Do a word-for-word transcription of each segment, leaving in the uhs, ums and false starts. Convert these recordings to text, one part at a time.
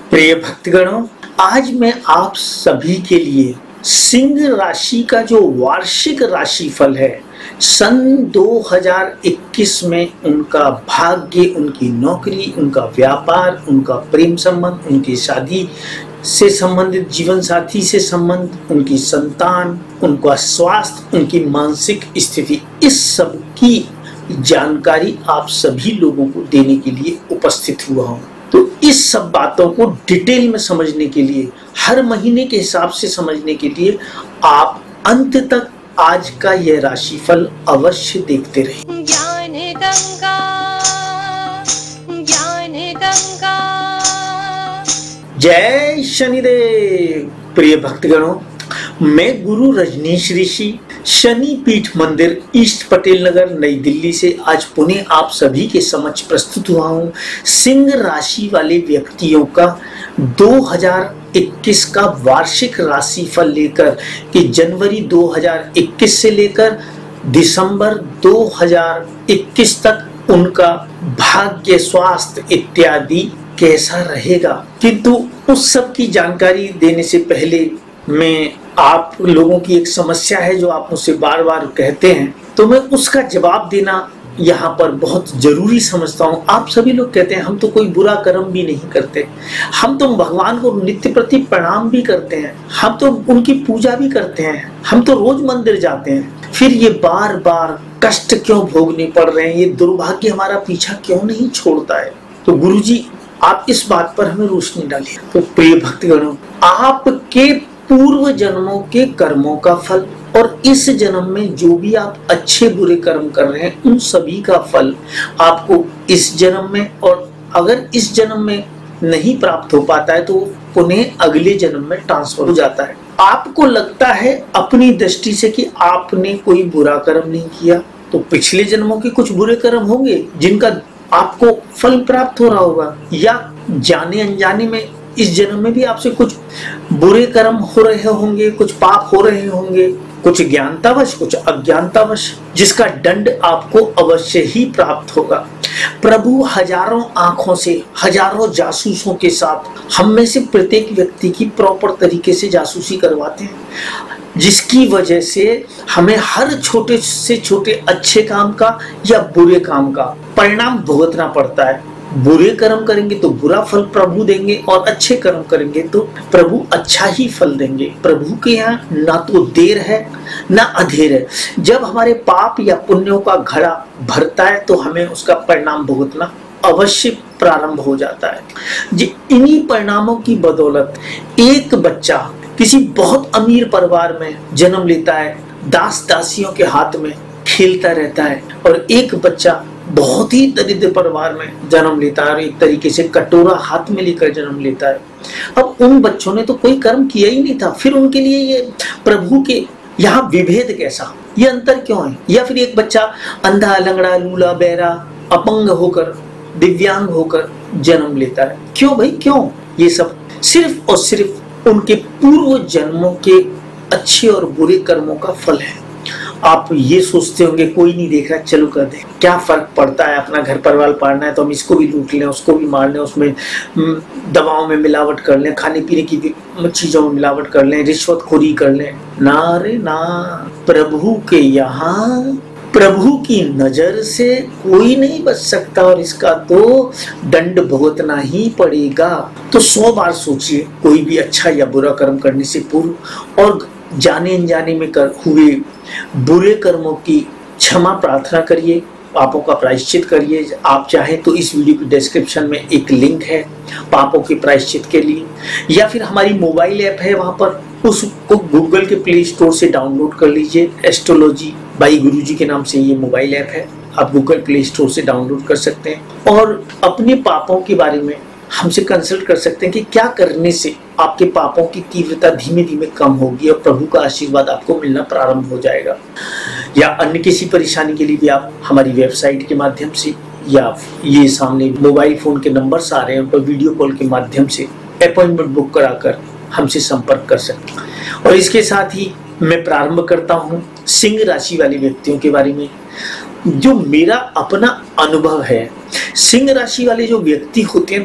प्रिय भक्तगणों, आज मैं आप सभी के लिए सिंह राशि का जो वार्षिक राशिफल है सन दो हज़ार इक्कीस में, उनका भाग्य, उनकी नौकरी, उनका व्यापार, उनका प्रेम संबंध, उनकी शादी से संबंधित जीवन साथी से संबंध, उनकी संतान, उनका स्वास्थ्य, उनकी मानसिक स्थिति, इस सब की जानकारी आप सभी लोगों को देने के लिए उपस्थित हुआ हूँ। तो इस सब बातों को डिटेल में समझने के लिए, हर महीने के हिसाब से समझने के लिए आप अंत तक आज का यह राशिफल अवश्य देखते रहें। ज्ञान गंगा, ज्ञान गंगा। जय शनिदेव। प्रिय भक्तगणों, मैं गुरु रजनीश ऋषि, शनि पीठ मंदिर, ईस्ट पटेल नगर, नई दिल्ली से आज पुनः आप सभी के समक्ष प्रस्तुत हुआ हूँ सिंह राशि वाले व्यक्तियों का दो हज़ार इक्कीस का वार्षिक राशिफल लेकर कि जनवरी दो हज़ार इक्कीस से लेकर दिसंबर दो हज़ार इक्कीस तक उनका भाग्य, स्वास्थ्य इत्यादि कैसा रहेगा। किंतु उस सब की जानकारी देने से पहले मैं आप लोगों की एक समस्या है जो आप मुझसे बार बार कहते हैं, तो मैं उसका जवाब देना यहाँ पर बहुत जरूरी समझता हूँ। आप सभी लोग कहते हैं हम तो कोई बुरा कर्म भी नहीं करते, हम तो भगवान को नित्य प्रति प्रणाम भी करते हैं, हम तो उनकी पूजा भी करते हैं, हम तो रोज मंदिर जाते हैं, फिर ये बार बार कष्ट क्यों भोगने पड़ रहे हैं, ये दुर्भाग्य हमारा पीछा क्यों नहीं छोड़ता है। तो गुरुजी आप इस बात पर हमें रोशनी डालिए। तो प्रिय भक्तगणों, आपके पूर्व जन्मों के कर्मों का फल और इस जन्म में जो भी आप अच्छे बुरे कर्म कर रहे हैं उन सभी का फल आपको इस जन्म में, और अगर इस जन्म में नहीं प्राप्त हो पाता है तो पुनः अगले जन्म में ट्रांसफर हो जाता है। आपको लगता है अपनी दृष्टि से कि आपने कोई बुरा कर्म नहीं किया, तो पिछले जन्मों के कुछ बुरे कर्म होंगे जिनका आपको फल प्राप्त हो रहा होगा, या जाने अनजाने में इस जन्म में भी आपसे कुछ बुरे कर्म हो रहे होंगे, कुछ पाप हो रहे होंगे, कुछ ज्ञानतावश, कुछ अज्ञानतावश, जिसका दंड आपको अवश्य ही प्राप्त होगा। प्रभु हजारों आंखों से, हजारों जासूसों के साथ हम में से प्रत्येक व्यक्ति की प्रॉपर तरीके से जासूसी करवाते हैं, जिसकी वजह से हमें हर छोटे से छोटे अच्छे काम का या बुरे काम का परिणाम भुगतना पड़ता है। बुरे कर्म करेंगे तो बुरा फल प्रभु देंगे और अच्छे कर्म करेंगे तो प्रभु अच्छा ही फल देंगे। प्रभु के यहाँ ना तो देर है ना अधेर है। जब हमारे पाप या पुण्यों का घड़ा भरता है तो हमें उसका परिणाम भुगतना अवश्य प्रारंभ हो जाता है। जी, इन्हीं परिणामों की बदौलत एक बच्चा किसी बहुत अमीर परिवार में जन्म लेता है, दास दासियों के हाथ में खेलता रहता है, और एक बच्चा बहुत ही दरिद्र परिवार में जन्म लेता है और एक तरीके से कटोरा हाथ में लेकर जन्म लेता है। अब उन बच्चों ने तो कोई कर्म किया ही नहीं था, फिर उनके लिए ये प्रभु के यहाँ विभेद कैसा, ये अंतर क्यों है? या फिर एक बच्चा अंधा, लंगड़ा, लूला, बहरा, अपंग होकर, दिव्यांग होकर जन्म लेता है, क्यों भाई, क्यों? ये सब सिर्फ और सिर्फ उनके पूर्व जन्मों के अच्छे और बुरे कर्मों का फल है। आप ये सोचते होंगे कोई नहीं देख रहा, चलो कर दे, क्या फर्क पड़ता है, अपना घर परिवार पालना है तो हम इसको भी लूट लें, उसको भी मार लें, उसमें दवाओं में मिलावट कर लें, खाने पीने की चीजों में मिलावट कर लें, रिश्वतखोरी कर लें। ना रे ना, प्रभु के यहाँ प्रभु की नजर से कोई नहीं बच सकता और इसका तो दंड भुगतना ही पड़ेगा। तो सौ बार सोचिए कोई भी अच्छा या बुरा कर्म करने से पूर्व, और जाने अनजाने में कर हुए बुरे कर्मों की क्षमा प्रार्थना करिए, पापों का प्रायश्चित करिए। आप चाहें तो इस वीडियो की डिस्क्रिप्शन में एक लिंक है पापों के प्रायश्चित के लिए, या फिर हमारी मोबाइल ऐप है, वहां पर उसको गूगल के प्ले स्टोर से डाउनलोड कर लीजिए। एस्ट्रोलॉजी बाई गुरुजी के नाम से ये मोबाइल ऐप है, आप गूगल प्ले स्टोर से डाउनलोड कर सकते हैं और अपने पापों के बारे में हमसे कंसल्ट कर सकते हैं कि क्या करने से आपके पापों की तीव्रता धीमे धीमे कम होगी और प्रभु का आशीर्वाद आपको मिलना प्रारंभ हो जाएगा। या अन्य किसी परेशानी के लिए भी आप हमारी वेबसाइट के माध्यम से या ये सामने मोबाइल फोन के नंबर्स आ रहे हैं उन पर वीडियो कॉल के माध्यम से अपॉइंटमेंट बुक कराकर हमसे संपर्क कर सकते हैं। और इसके साथ ही मैं प्रारंभ करता हूँ सिंह राशि वाले व्यक्तियों के बारे में, जो मेरा अपना अनुभव है। सिंह राशि वाले जो व्यक्ति होते हैं थोड़ा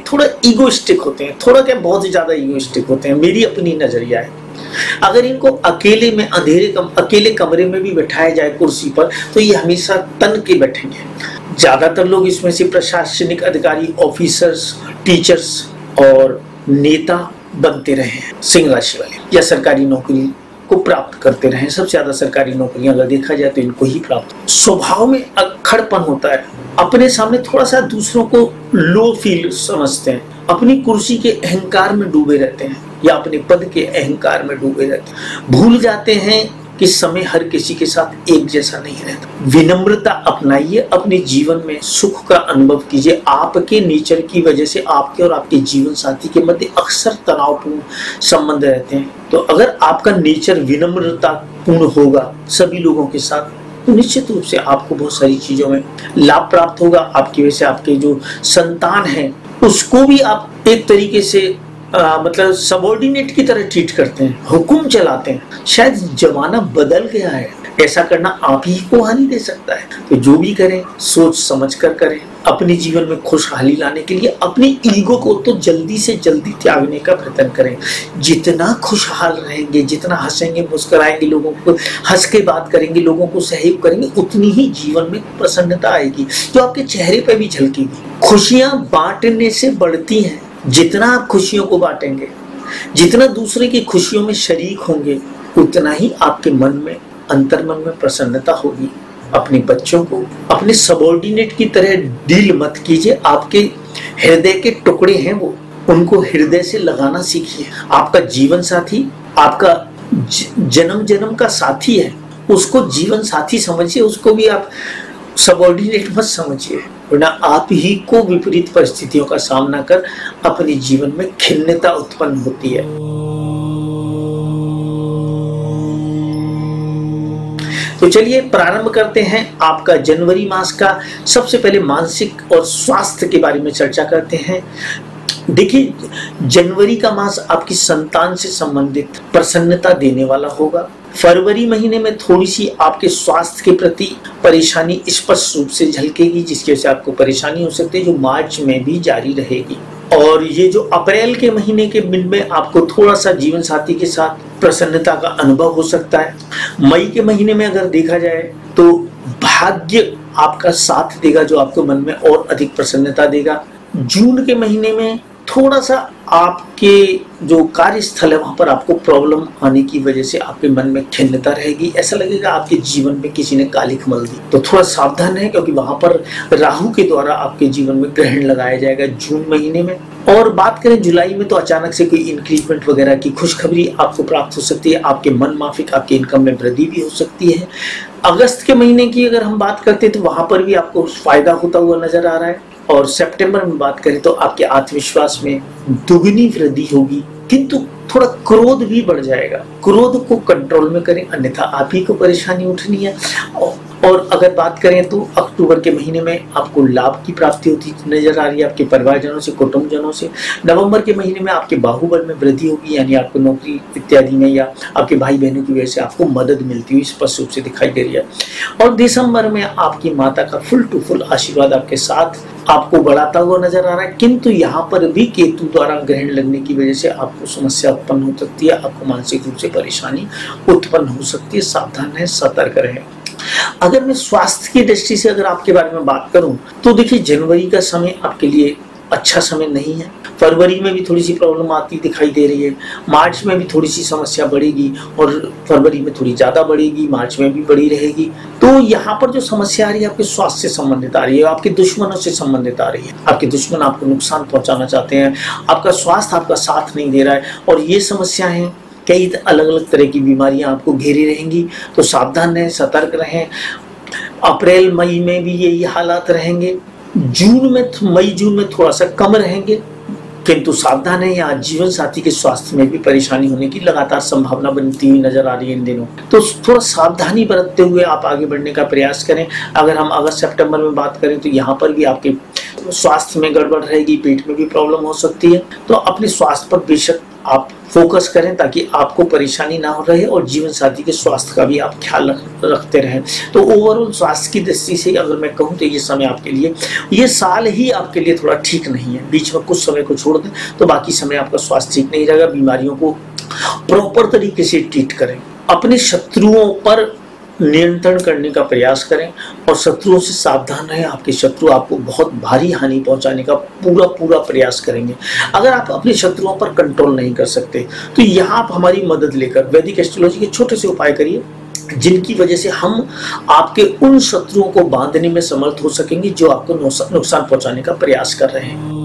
ईगोइस्टिक होते हैं, थोड़ा क्या बहुत ज्यादा ईगोइस्टिक होते हैं, मेरी अपनी नजरिया है। अगर इनको अकेले में अंधेरे कम अकेले कमरे में भी बैठाया जाए कुर्सी पर तो ये हमेशा तन के बैठेंगे। ज्यादातर लोग इसमें से प्रशासनिक अधिकारी, ऑफिसर्स, टीचर्स और नेता बनते रहे हैं सिंह राशि वाले, या सरकारी नौकरी को प्राप्त करते रहे। सबसे ज्यादा सरकारी नौकरियां अगर देखा जाए तो इनको ही प्राप्त। स्वभाव में अक्खड़पन होता है, अपने सामने थोड़ा सा दूसरों को लो फील समझते हैं, अपनी कुर्सी के अहंकार में डूबे रहते हैं या अपने पद के अहंकार में डूबे रहते हैं। भूल जाते हैं कि समय हर किसी के साथ एक जैसा नहीं रहता। विनम्रता अपनाइए, अपने जीवन में सुख का अनुभव कीजिए। आपके नेचर की वजह से आपके और आपके जीवन साथी के मध्य अक्सर तनावपूर्ण संबंध रहते हैं। तो अगर आपका नेचर विनम्रता पूर्ण होगा सभी लोगों के साथ तो निश्चित रूप से आपको बहुत सारी चीजों में लाभ प्राप्त होगा। आपकी वजह से आपके जो संतान है उसको भी आप एक तरीके से आ, मतलब सबॉर्डिनेट की तरह ट्रीट करते हैं, हुक्म चलाते हैं। शायद जमाना बदल गया है, ऐसा करना आप ही को हानि दे सकता है। तो जो भी करें सोच समझ कर करें। अपने जीवन में खुशहाली लाने के लिए अपनी ईगो को तो जल्दी से जल्दी त्यागने का प्रयत्न करें। जितना खुशहाल रहेंगे, जितना हंसेंगे, मुस्कुराएंगे, लोगों को हंस के बात करेंगे, लोगों को सहयोग करेंगे, उतनी ही जीवन में प्रसन्नता आएगी जो आपके चेहरे पर भी झलकेगी। खुशियां बांटने से बढ़ती हैं। जितना आप खुशियों को बांटेंगे, जितना दूसरे की खुशियों में शरीक होंगे, उतना ही आपके मन में, अंतर्मन में प्रसन्नता होगी। अपने बच्चों को अपने सबॉर्डिनेट की तरह डील मत कीजिए। आपके हृदय के टुकड़े हैं वो, उनको हृदय से लगाना सीखिए। आपका जीवन साथी आपका जन्म जन्म का साथी है, उसको जीवन साथी समझिए, उसको भी आप सबॉर्डिनेट मत समझिए, वरना आप ही को विपरीत परिस्थितियों का सामना कर अपने जीवन में खिन्नता उत्पन्न होती है। तो चलिए प्रारंभ करते हैं आपका जनवरी मास का। सबसे पहले मानसिक और स्वास्थ्य के बारे में चर्चा करते हैं। देखिए, जनवरी का मास आपकी संतान से संबंधित प्रसन्नता देने वाला होगा। फरवरी महीने में थोड़ी सी आपके स्वास्थ्य के प्रति परेशानी स्पष्ट रूप से झलकेगी, जिसकी वजह से आपको परेशानी हो सकती है, जो मार्च में भी जारी रहेगी। और ये जो अप्रैल के महीने के मिड में आपको थोड़ा सा जीवन साथी के साथ प्रसन्नता का अनुभव हो सकता है। मई के महीने में अगर देखा जाए तो भाग्य आपका साथ देगा, जो आपको मन में और अधिक प्रसन्नता देगा। जून के महीने में थोड़ा सा आपके जो कार्यस्थल है वहां पर आपको प्रॉब्लम आने की वजह से आपके मन में खिन्नता रहेगी। ऐसा लगेगा आपके जीवन में किसी ने कालिख मल दी। तो थोड़ा सावधान है, क्योंकि वहां पर राहु के द्वारा आपके जीवन में ग्रहण लगाया जाएगा जून महीने में। और बात करें जुलाई में तो अचानक से कोई इंक्रीजमेंट वगैरह की खुशखबरी आपको प्राप्त हो सकती है। आपके मन माफिक आपके इनकम में वृद्धि भी हो सकती है। अगस्त के महीने की अगर हम बात करते हैं तो वहां पर भी आपको फायदा होता हुआ नजर आ रहा है। और सितंबर में बात करें तो आपके आत्मविश्वास में दुगनी वृद्धि होगी, किंतु थोड़ा क्रोध भी बढ़ जाएगा। क्रोध को कंट्रोल में करें, अन्यथा आप ही को परेशानी उठनी है। और अगर बात करें तो अक्टूबर के महीने में आपको लाभ की प्राप्ति होती नजर आ रही है आपके परिवारजनों से, कुटुंबजनों से। नवंबर के महीने में आपके बाहुबल में वृद्धि होगी, यानी आपको नौकरी इत्यादि में या आपके भाई बहनों की वजह से आपको मदद मिलती हुई स्पष्ट रूप से दिखाई दे रही है। और दिसंबर में आपकी माता का फुल टू फुल आशीर्वाद आपके साथ आपको बढ़ाता हुआ नजर आ रहा है, किंतु यहाँ पर भी केतु द्वारा ग्रहण लगने की वजह से आपको समस्या उत्पन्न हो सकती है, आपको मानसिक रूप से परेशानी उत्पन्न हो सकती है। सावधान है, सतर्क रहें। अगर मैं स्वास्थ्य की दृष्टि से अगर आपके बारे में बात करूं तो देखिए, जनवरी का समय आपके लिए अच्छा समय नहीं है। फरवरी में भी थोड़ी सी प्रॉब्लम आती दिखाई दे रही है, मार्च में भी थोड़ी सी समस्या बढ़ेगी और फरवरी में थोड़ी ज्यादा बढ़ेगी, मार्च में भी बढ़ी रहेगी। तो यहाँ पर जो समस्या आ रही है आपके स्वास्थ्य से संबंधित आ रही है, आपके दुश्मनों से संबंधित आ रही है। आपके दुश्मन आपको नुकसान पहुंचाना चाहते हैं, आपका स्वास्थ्य आपका साथ नहीं दे रहा है, और ये समस्याएं कई अलग अलग तरह की बीमारियां आपको घेरी रहेंगी। तो सावधान रहें, सतर्क रहें। अप्रैल मई में भी यही हालात रहेंगे। जून में मई जून में थोड़ा सा कम रहेंगे, किंतु सावधान है, यहाँ जीवन साथी के स्वास्थ्य में भी परेशानी होने की लगातार संभावना बनती हुई नजर आ रही है इन दिनों। तो थोड़ा सावधानी बरतते हुए आप आगे बढ़ने का प्रयास करें। अगर हम अगस्त सितंबर में बात करें तो यहाँ पर भी आपके स्वास्थ्य में गड़बड़ रहेगी, पेट में भी प्रॉब्लम हो सकती है। तो अपने स्वास्थ्य पर बेशक आप फोकस करें ताकि आपको परेशानी ना हो रहे और जीवन साथी के स्वास्थ्य का भी आप ख्याल रख, रखते रहें। तो ओवरऑल स्वास्थ्य की दृष्टि से अगर मैं कहूँ तो ये समय आपके लिए, ये साल ही आपके लिए थोड़ा ठीक नहीं है। बीच में कुछ समय को छोड़ दें तो बाकी समय आपका स्वास्थ्य ठीक नहीं रहेगा। बीमारियों को प्रॉपर तरीके से ट्रीट करें, अपने शत्रुओं पर नियंत्रण करने का प्रयास करें और शत्रुओं से सावधान रहें। आपके शत्रु आपको बहुत भारी हानि पहुंचाने का पूरा पूरा प्रयास करेंगे। अगर आप अपने शत्रुओं पर कंट्रोल नहीं कर सकते तो यहाँ आप हमारी मदद लेकर वैदिक एस्ट्रोलॉजी के छोटे से उपाय करिए, जिनकी वजह से हम आपके उन शत्रुओं को बांधने में समर्थ हो सकेंगे जो आपको नुकसान पहुंचाने का प्रयास कर रहे हैं।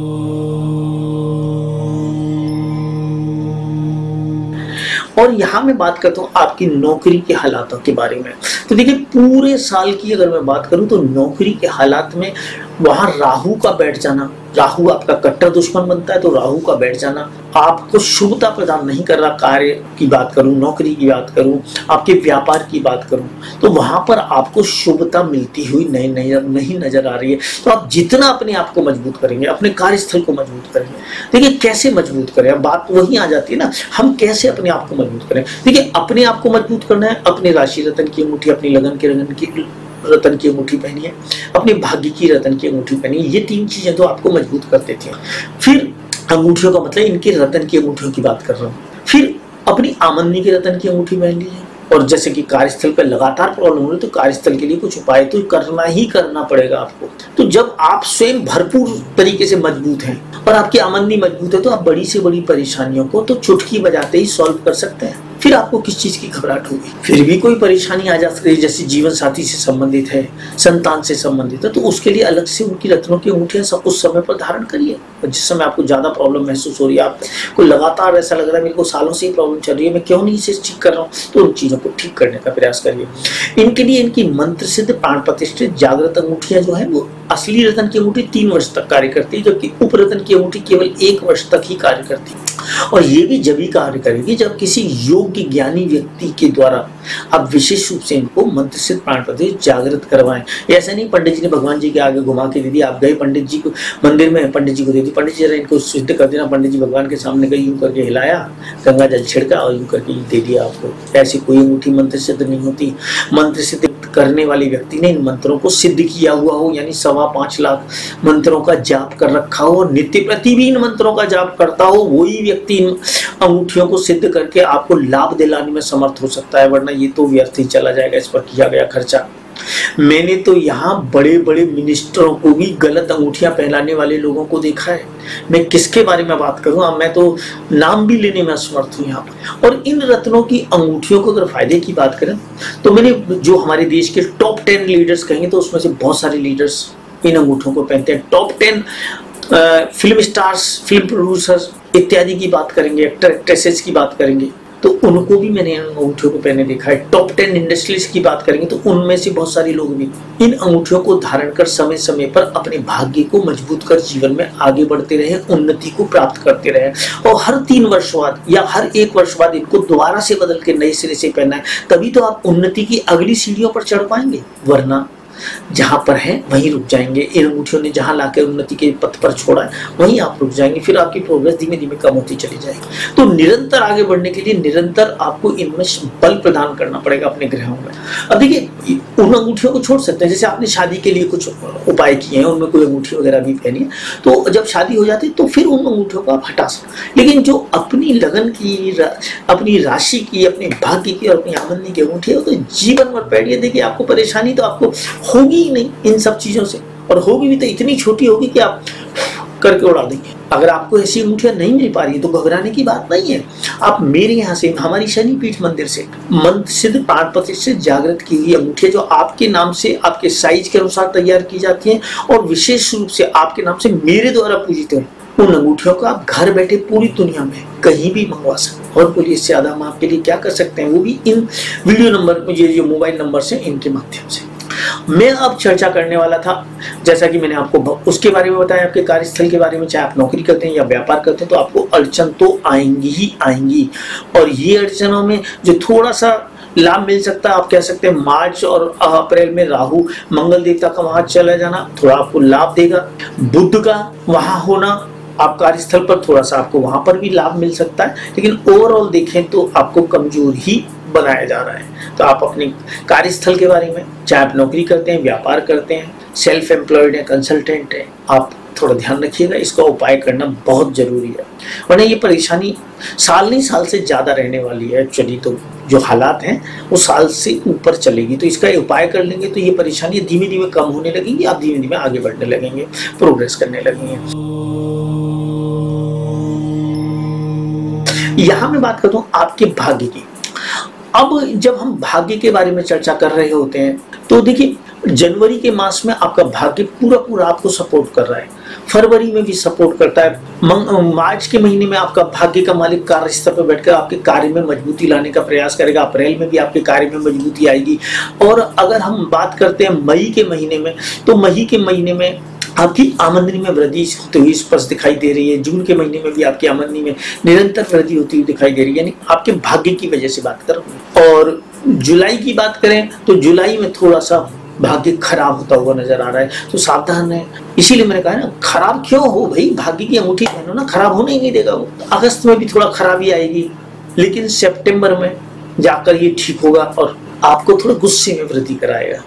और यहाँ मैं बात करता हूँ आपकी नौकरी के हालातों के बारे में। तो देखिए, पूरे साल की अगर मैं बात करूँ तो नौकरी के हालात में वहां राहु का बैठ जाना, राहु आपका कट्टर दुश्मन बनता है, तो राहु का बैठ जाना आपको शुभता प्रदान नहीं कर रहा। कार्य की बात करूं, नौकरी की बात करूं, आपके व्यापार की बात करूं, तो वहां पर आपको शुभता मिलती हुई नहीं नहीं नहीं नजर आ रही है। तो आप जितना अपने आप को मजबूत करेंगे, अपने कार्यस्थल को मजबूत करेंगे। देखिए कैसे मजबूत करें, अब बात वही आ जाती है ना, हम कैसे अपने आप को मजबूत करें। देखिए अपने आप को मजबूत करना है, अपने राशि रतन की अंगूठी, अपनी लगन के रतन की रतन की अंगूठी पहनिए, अपने भाग्य की रतन की अंगूठी पहनिए। ये तीन चीजें तो आपको मजबूत करते थे। फिर अंगूठियों का मतलब इनके रतन की अंगूठियों की बात कर रहा हूँ। फिर अपनी आमदनी के रतन की अंगूठी पहन लीजिए। और जैसे कि कार्यस्थल पर लगातार प्रॉब्लम हो रही है तो कार्यस्थल के लिए कुछ उपाय तो करना ही करना पड़ेगा आपको। तो जब आप स्वयं भरपूर तरीके से मजबूत हैं और आपकी आमदनी मजबूत है तो आप बड़ी से बड़ी परेशानियों को तो चुटकी बजाते ही सॉल्व कर सकते हैं। फिर आपको किस चीज की घबराहट होगी। फिर भी कोई परेशानी आ जा सकती है, जैसे जीवन साथी से संबंधित है, संतान से संबंधित है, तो उसके लिए अलग से उनकी रत्नों की अंगूठियां उस समय पर धारण करिए। और जिस समय आपको ज्यादा प्रॉब्लम महसूस हो रही है, आपको लगातार ऐसा लग रहा है मेरे को सालों से ही प्रॉब्लम चल रही है, मैं क्यों नहीं इसे ठीक कर रहा हूँ, तो उन चीजों को ठीक करने का प्रयास करिए। इनके लिए इनकी मंत्र सिद्ध प्राण प्रतिष्ठित जागृत अंगूठियां जो है वो असली रतन की अंगूठी तीन वर्ष तक कार्य करती है, जबकि उप रतन की अंगूठी केवल एक वर्ष तक ही कार्य करती है। और ये भी जब ही कार्य करेगी जब किसी योग्य ज्ञानी व्यक्ति के द्वारा आप विशेष रूप से इनको मंत्र से प्राण प्रतिष्ठित जागृत करवाएं। ऐसा नहीं पंडित जी ने भगवान जी के आगे घुमा के दे दी, आप गए पंडित जी को मंदिर में, पंडित जी को दे दी, पंडित जी जरा इनको सिद्ध कर देना, पंडित जी भगवान के सामने गए, यूं करके हिलाया, गंगा जल छिड़का और यूं करके दे दिया आपको। ऐसी कोई अंगूठी मंत्र सिद्ध नहीं होती। मंत्र सिद्ध करने वाले व्यक्ति ने इन मंत्रों को सिद्ध किया हुआ हो, यानी सवा पांच लाख मंत्रों का जाप कर रखा हो, नित्य प्रति भी इन मंत्रों का जाप करता हो, वही व्यक्ति इन अंगूठियों को सिद्ध करके आपको लाभ दिलाने में समर्थ हो सकता है, वरना ये तो व्यर्थ ही चला जाएगा इस पर किया गया खर्चा। मैंने तो यहाँ बड़े बड़े मिनिस्टरों को भी गलत अंगूठियां पहनाने वाले लोगों को देखा है। मैं किसके बारे में बात करूँ, अब मैं तो नाम भी लेने में असमर्थ हूँ यहाँ पर। और इन रत्नों की अंगूठियों को अगर फायदे की बात करें तो मैंने जो हमारे देश के टॉप टेन लीडर्स कहेंगे तो उसमें से बहुत सारे लीडर्स इन अंगूठों को पहनते हैं। Top ten film stars, film producers इत्यादि की बात करेंगे, एक्टर एक्ट्रेसेस की बात करेंगे तो उनको भी मैंने इन अंगूठियों को पहने देखा है। टॉप टेन इंडस्ट्रीज की बात करेंगे तो उनमें से बहुत सारे लोग भी इन अंगूठियों को धारण कर समय समय पर अपने भाग्य को मजबूत कर जीवन में आगे बढ़ते रहे, उन्नति को प्राप्त करते रहे। और हर तीन वर्ष बाद या हर एक वर्ष बाद इनको दोबारा से बदल के नए सिरे से पहनना है, तभी तो आप उन्नति की अगली सीढ़ियों पर चढ़ पाएंगे, वरना जहां पर है वहीं रुक जाएंगे। इन अंगूठियों ने जहां लाकर उन्नति के पथ पर छोड़ा है वहीं आप रुक जाएंगे, फिर आपकी प्रोग्रेस धीमे धीमे कम होती चली जाएगी। तो निरंतर आगे बढ़ने के लिए निरंतर आपको इनमें बल प्रदान करना पड़ेगा अपने ग्रहों में। अब देखिए उन अंगूठियों को छोड़ सकते हैं, जैसे आपने शादी के लिए कुछ उपाय किए हैं, उनमें कोई अंगूठी वगैरह भी पहनी है, तो जब शादी हो जाती है तो फिर उन अंगूठियों को आप हटा सकते। लेकिन जो अपनी लगन की, अपनी राशि की, अपने भाग्य की और अपनी आमदनी की अंगूठी है तो जीवन भर पहनिए। देखिए आपको परेशानी तो आपको होगी ही नहीं इन सब चीजों से, और होगी भी तो इतनी छोटी होगी कि आप करके उड़ा देंगे। अगर आपको ऐसी अंगूठियां नहीं मिल पा रही है तो घबराने की बात नहीं है। आप मेरे यहाँ से, हमारी शनि पीठ मंदिर से मंत्र सिद्ध प्राण प्रतिष्ठित जागृत की हुई अंगूठियां जो आपके नाम से, आपके साइज के अनुसार तैयार की जाती हैं और विशेष रूप से आपके नाम से मेरे द्वारा पूजित है, उन अंगूठियों को आप घर बैठे पूरी दुनिया में कहीं भी मंगवा सकते। और बोलिए इससे ज्यादा हम आपके लिए क्या कर सकते हैं, वो भी इन वीडियो नंबर, ये जो मोबाइल नंबर से, इनके माध्यम से। मैं अब चर्चा करने वाला था, जैसा कि मैंने आपको उसके बारे में बताया, आपके कार्यस्थल के बारे में, चाहे आप नौकरी करते हैं या व्यापार करते हैं तो आपको अड़चन तो आएंगी ही आएंगी। और ये अड़चनों में जो थोड़ा सा लाभ मिल सकता है, आप कह सकते हैं मार्च और अप्रैल में राहु मंगल देवता का वहां चला जाना थोड़ा आपको लाभ देगा। बुध का वहां होना आप कार्यस्थल पर थोड़ा सा आपको वहां पर भी लाभ मिल सकता है, लेकिन ओवरऑल देखें तो आपको कमजोर ही बनाया जा रहा है। तो आप अपने कार्यस्थल के बारे में, चाहे आप नौकरी करते हैं, व्यापार करते हैं, सेल्फ एम्प्लॉयड है, कंसल्टेंट है, आप थोड़ा ध्यान रखिएगा, इसका उपाय करना बहुत जरूरी है, वरना ये परेशानी साल नहीं साल से ज्यादा रहने वाली है। एक्चुअली तो जो हालात हैं वो साल से ऊपर चलेगी, तो इसका उपाय कर लेंगे तो ये परेशानी धीमे धीमे कम होने लगेंगी, आप धीमे धीमे आगे बढ़ने लगेंगे, प्रोग्रेस करने लगेंगे। यहां मैं बात करता हूं आपके भाग्य की। अब जब हम भाग्य के बारे में चर्चा कर रहे होते हैं तो देखिए, जनवरी के मास में आपका भाग्य पूरा पूरा आपको सपोर्ट कर रहा है, फरवरी में भी सपोर्ट करता है, मार्च के महीने में आपका भाग्य का मालिक कार्य स्तर पर बैठकर आपके कार्य में मजबूती लाने का प्रयास करेगा, अप्रैल में भी आपके कार्य में मजबूती आएगी। और अगर हम बात करते हैं मई के महीने में, तो मई के महीने में आपकी आमदनी में वृद्धि होती हुई स्पष्ट दिखाई दे रही है। जून के महीने में भी आपकी आमदनी में निरंतर वृद्धि होती हुई दिखाई दे रही है, यानी आपके भाग्य की वजह से बात कर रहा हूं। और जुलाई की बात करें तो जुलाई में थोड़ा सा भाग्य खराब होता हुआ नजर आ रहा है, तो सावधान है। इसीलिए मैंने कहा ना, खराब क्यों हो भाई, भाग्य की अंगूठी पहनो ना, खराब होने ही नहीं देगा वो। अगस्त में भी थोड़ा खराबी आएगी, लेकिन सितंबर में जाकर ये ठीक होगा और आपको थोड़ा गुस्से में वृद्धि कराएगा।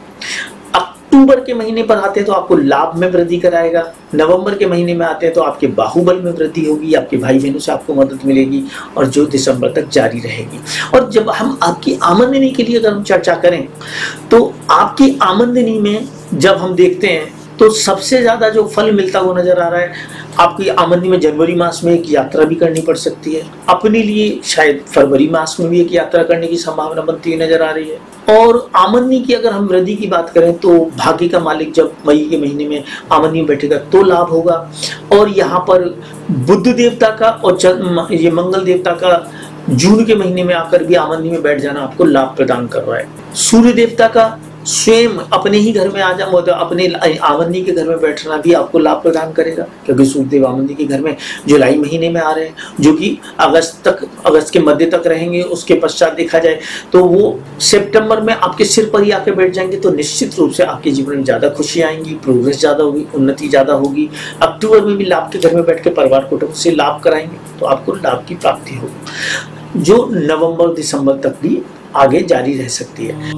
अक्टूबर के महीने पर आते हैं तो आपको लाभ में वृद्धि कराएगा। नवंबर के महीने में आते हैं तो आपके बाहुबल में वृद्धि होगी, आपके भाई बहनों से आपको मदद मिलेगी, और जो दिसंबर तक जारी रहेगी। और जब हम आपकी आमदनी के लिए अगर हम चर्चा करें तो आपकी आमदनी में जब हम देखते हैं तो सबसे ज्यादा जो फल मिलता हुआ नजर आ रहा है, आपकी आमदनी में जनवरी मास में एक यात्रा भी करनी पड़ सकती है, अपने लिए शायद फरवरी मास में भी एक यात्रा करने की संभावना बनती हुई नजर आ रही है। और आमदनी की अगर हम वृद्धि की बात करें तो भाग्य का मालिक जब मई के महीने में आमदनी में बैठेगा तो लाभ होगा। और यहाँ पर बुध देवता का और ये मंगल देवता का जून के महीने में आकर भी आमदनी में बैठ जाना आपको लाभ प्रदान कर रहा है। सूर्य देवता का स्वयं अपने ही घर में आ जा मतलब अपने आमदनी के घर में बैठना भी आपको लाभ प्रदान करेगा, क्योंकि सूर्यदेव आमदनी के घर में जुलाई महीने में आ रहे हैं, जो कि अगस्त तक अगस्त के मध्य तक रहेंगे। उसके पश्चात देखा जाए तो वो सितंबर में आपके सिर पर ही आके बैठ जाएंगे, तो निश्चित रूप से आपके जीवन में ज्यादा खुशी आएंगी, प्रोग्रेस ज्यादा होगी, उन्नति ज्यादा होगी। अक्टूबर में भी लाभ के घर में बैठ के परिवार कुटुंब से लाभ कराएंगे, तो आपको लाभ की प्राप्ति होगी, जो नवंबर दिसंबर तक भी आगे जारी रह सकती है।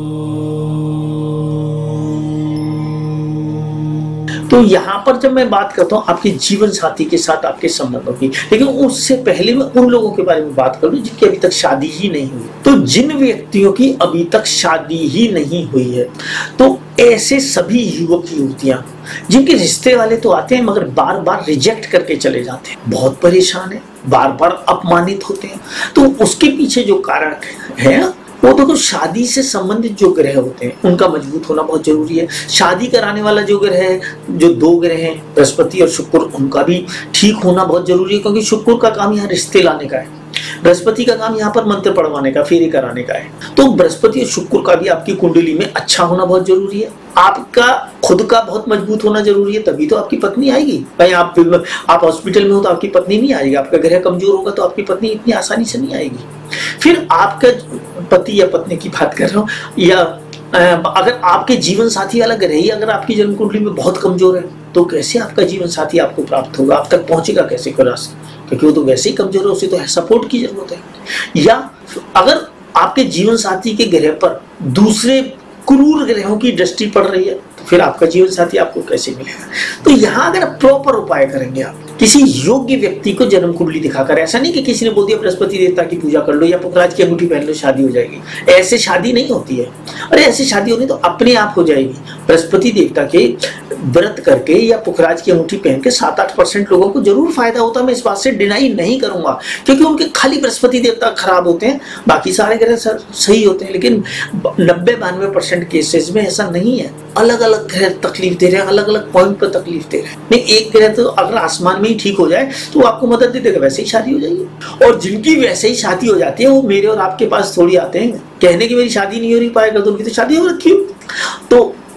तो यहाँ पर जब मैं बात करता हूँ आपके जीवन साथी के साथ आपके संबंधों की, लेकिन उससे पहले मैं उन लोगों के बारे में बात करूँ जिनकी अभी तक शादी ही नहीं हुई। तो जिन व्यक्तियों की अभी तक शादी ही नहीं हुई है, तो ऐसे सभी युवक युवतियां जिनके रिश्ते वाले तो आते हैं मगर बार बार रिजेक्ट करके चले जाते हैं, बहुत परेशान है, बार बार अपमानित होते हैं, तो उसके पीछे जो कारण है वो तो, तो शादी से संबंधित जो ग्रह होते हैं उनका मजबूत होना बहुत जरूरी है। शादी कराने वाला जो ग्रह है, जो दो ग्रह हैं बृहस्पति और शुक्र, उनका भी ठीक होना बहुत जरूरी है, क्योंकि शुक्र का काम यहाँ रिश्ते लाने का है, बृहस्पति का काम यहाँ पर मंत्र पढ़वाने का, फेरे कराने का है। तो बृहस्पति और शुक्र का भी आपकी कुंडली में अच्छा होना बहुत जरूरी है। आपका खुद का बहुत मजबूत होना जरूरी है, तभी तो आपकी पत्नी आएगी। भाई आप आप हॉस्पिटल में हो तो आपकी पत्नी नहीं आएगी, आपका ग्रह कमजोर होगा तो आपकी पत्नी इतनी आसानी से नहीं आएगी। फिर आपका पति या पत्नी की बात कर रहा हूँ, या अगर आपके जीवन साथी वाला ग्रह ही अगर आपकी जन्म कुंडली में बहुत कमजोर है, तो कैसे आपका जीवन साथी आपको प्राप्त होगा, आप तक पहुंचेगा कैसे क्लास, क्योंकि वो तो वैसे ही कमजोर है, उसे तो सपोर्ट की जरूरत है। या अगर आपके जीवन साथी के ग्रह पर दूसरे क्रूर ग्रहों की दृष्टि पड़ रही है, तो फिर आपका जीवन साथी आपको कैसे मिलेगा। तो यहाँ अगर प्रॉपर उपाय करेंगे, आप किसी योग्य व्यक्ति को जन्म कुंडली दिखाकर, ऐसा नहीं कि किसी ने बोल दिया बृहस्पति देवता की पूजा कर लो या पुखराज की अंगूठी पहन लो शादी हो जाएगी, ऐसे शादी नहीं होती है। और ऐसी शादी होनी तो अपने आप हो जाएगी। बृहस्पति देवता के व्रत करके या पुखराज की अंगूठी पहन के सात आठ परसेंट लोगों को जरूर फायदा होता है, मैं इस बात से डिनाई नहीं करूंगा, क्योंकि उनके खाली बृहस्पति देवता खराब होते हैं, बाकी सारे ग्रह सही होते हैं। लेकिन नब्बे बानवे परसेंट केसेस में ऐसा नहीं है, अलग अलग ग्रह तकलीफ दे रहे हैं, अलग अलग पॉइंट पर तकलीफ दे रहे हैं। नहीं, एक ग्रह तो अगर आसमान में ही ठीक हो जाए तो आपको मदद दे देगा, वैसे ही शादी हो जाएगी। और जिनकी वैसे ही शादी हो जाती है वो मेरे और आपके पास थोड़ी आते हैं कहने की मेरी शादी नहीं हो रही, पाया कर दो, उनकी तो शादी हो रखी हो। तो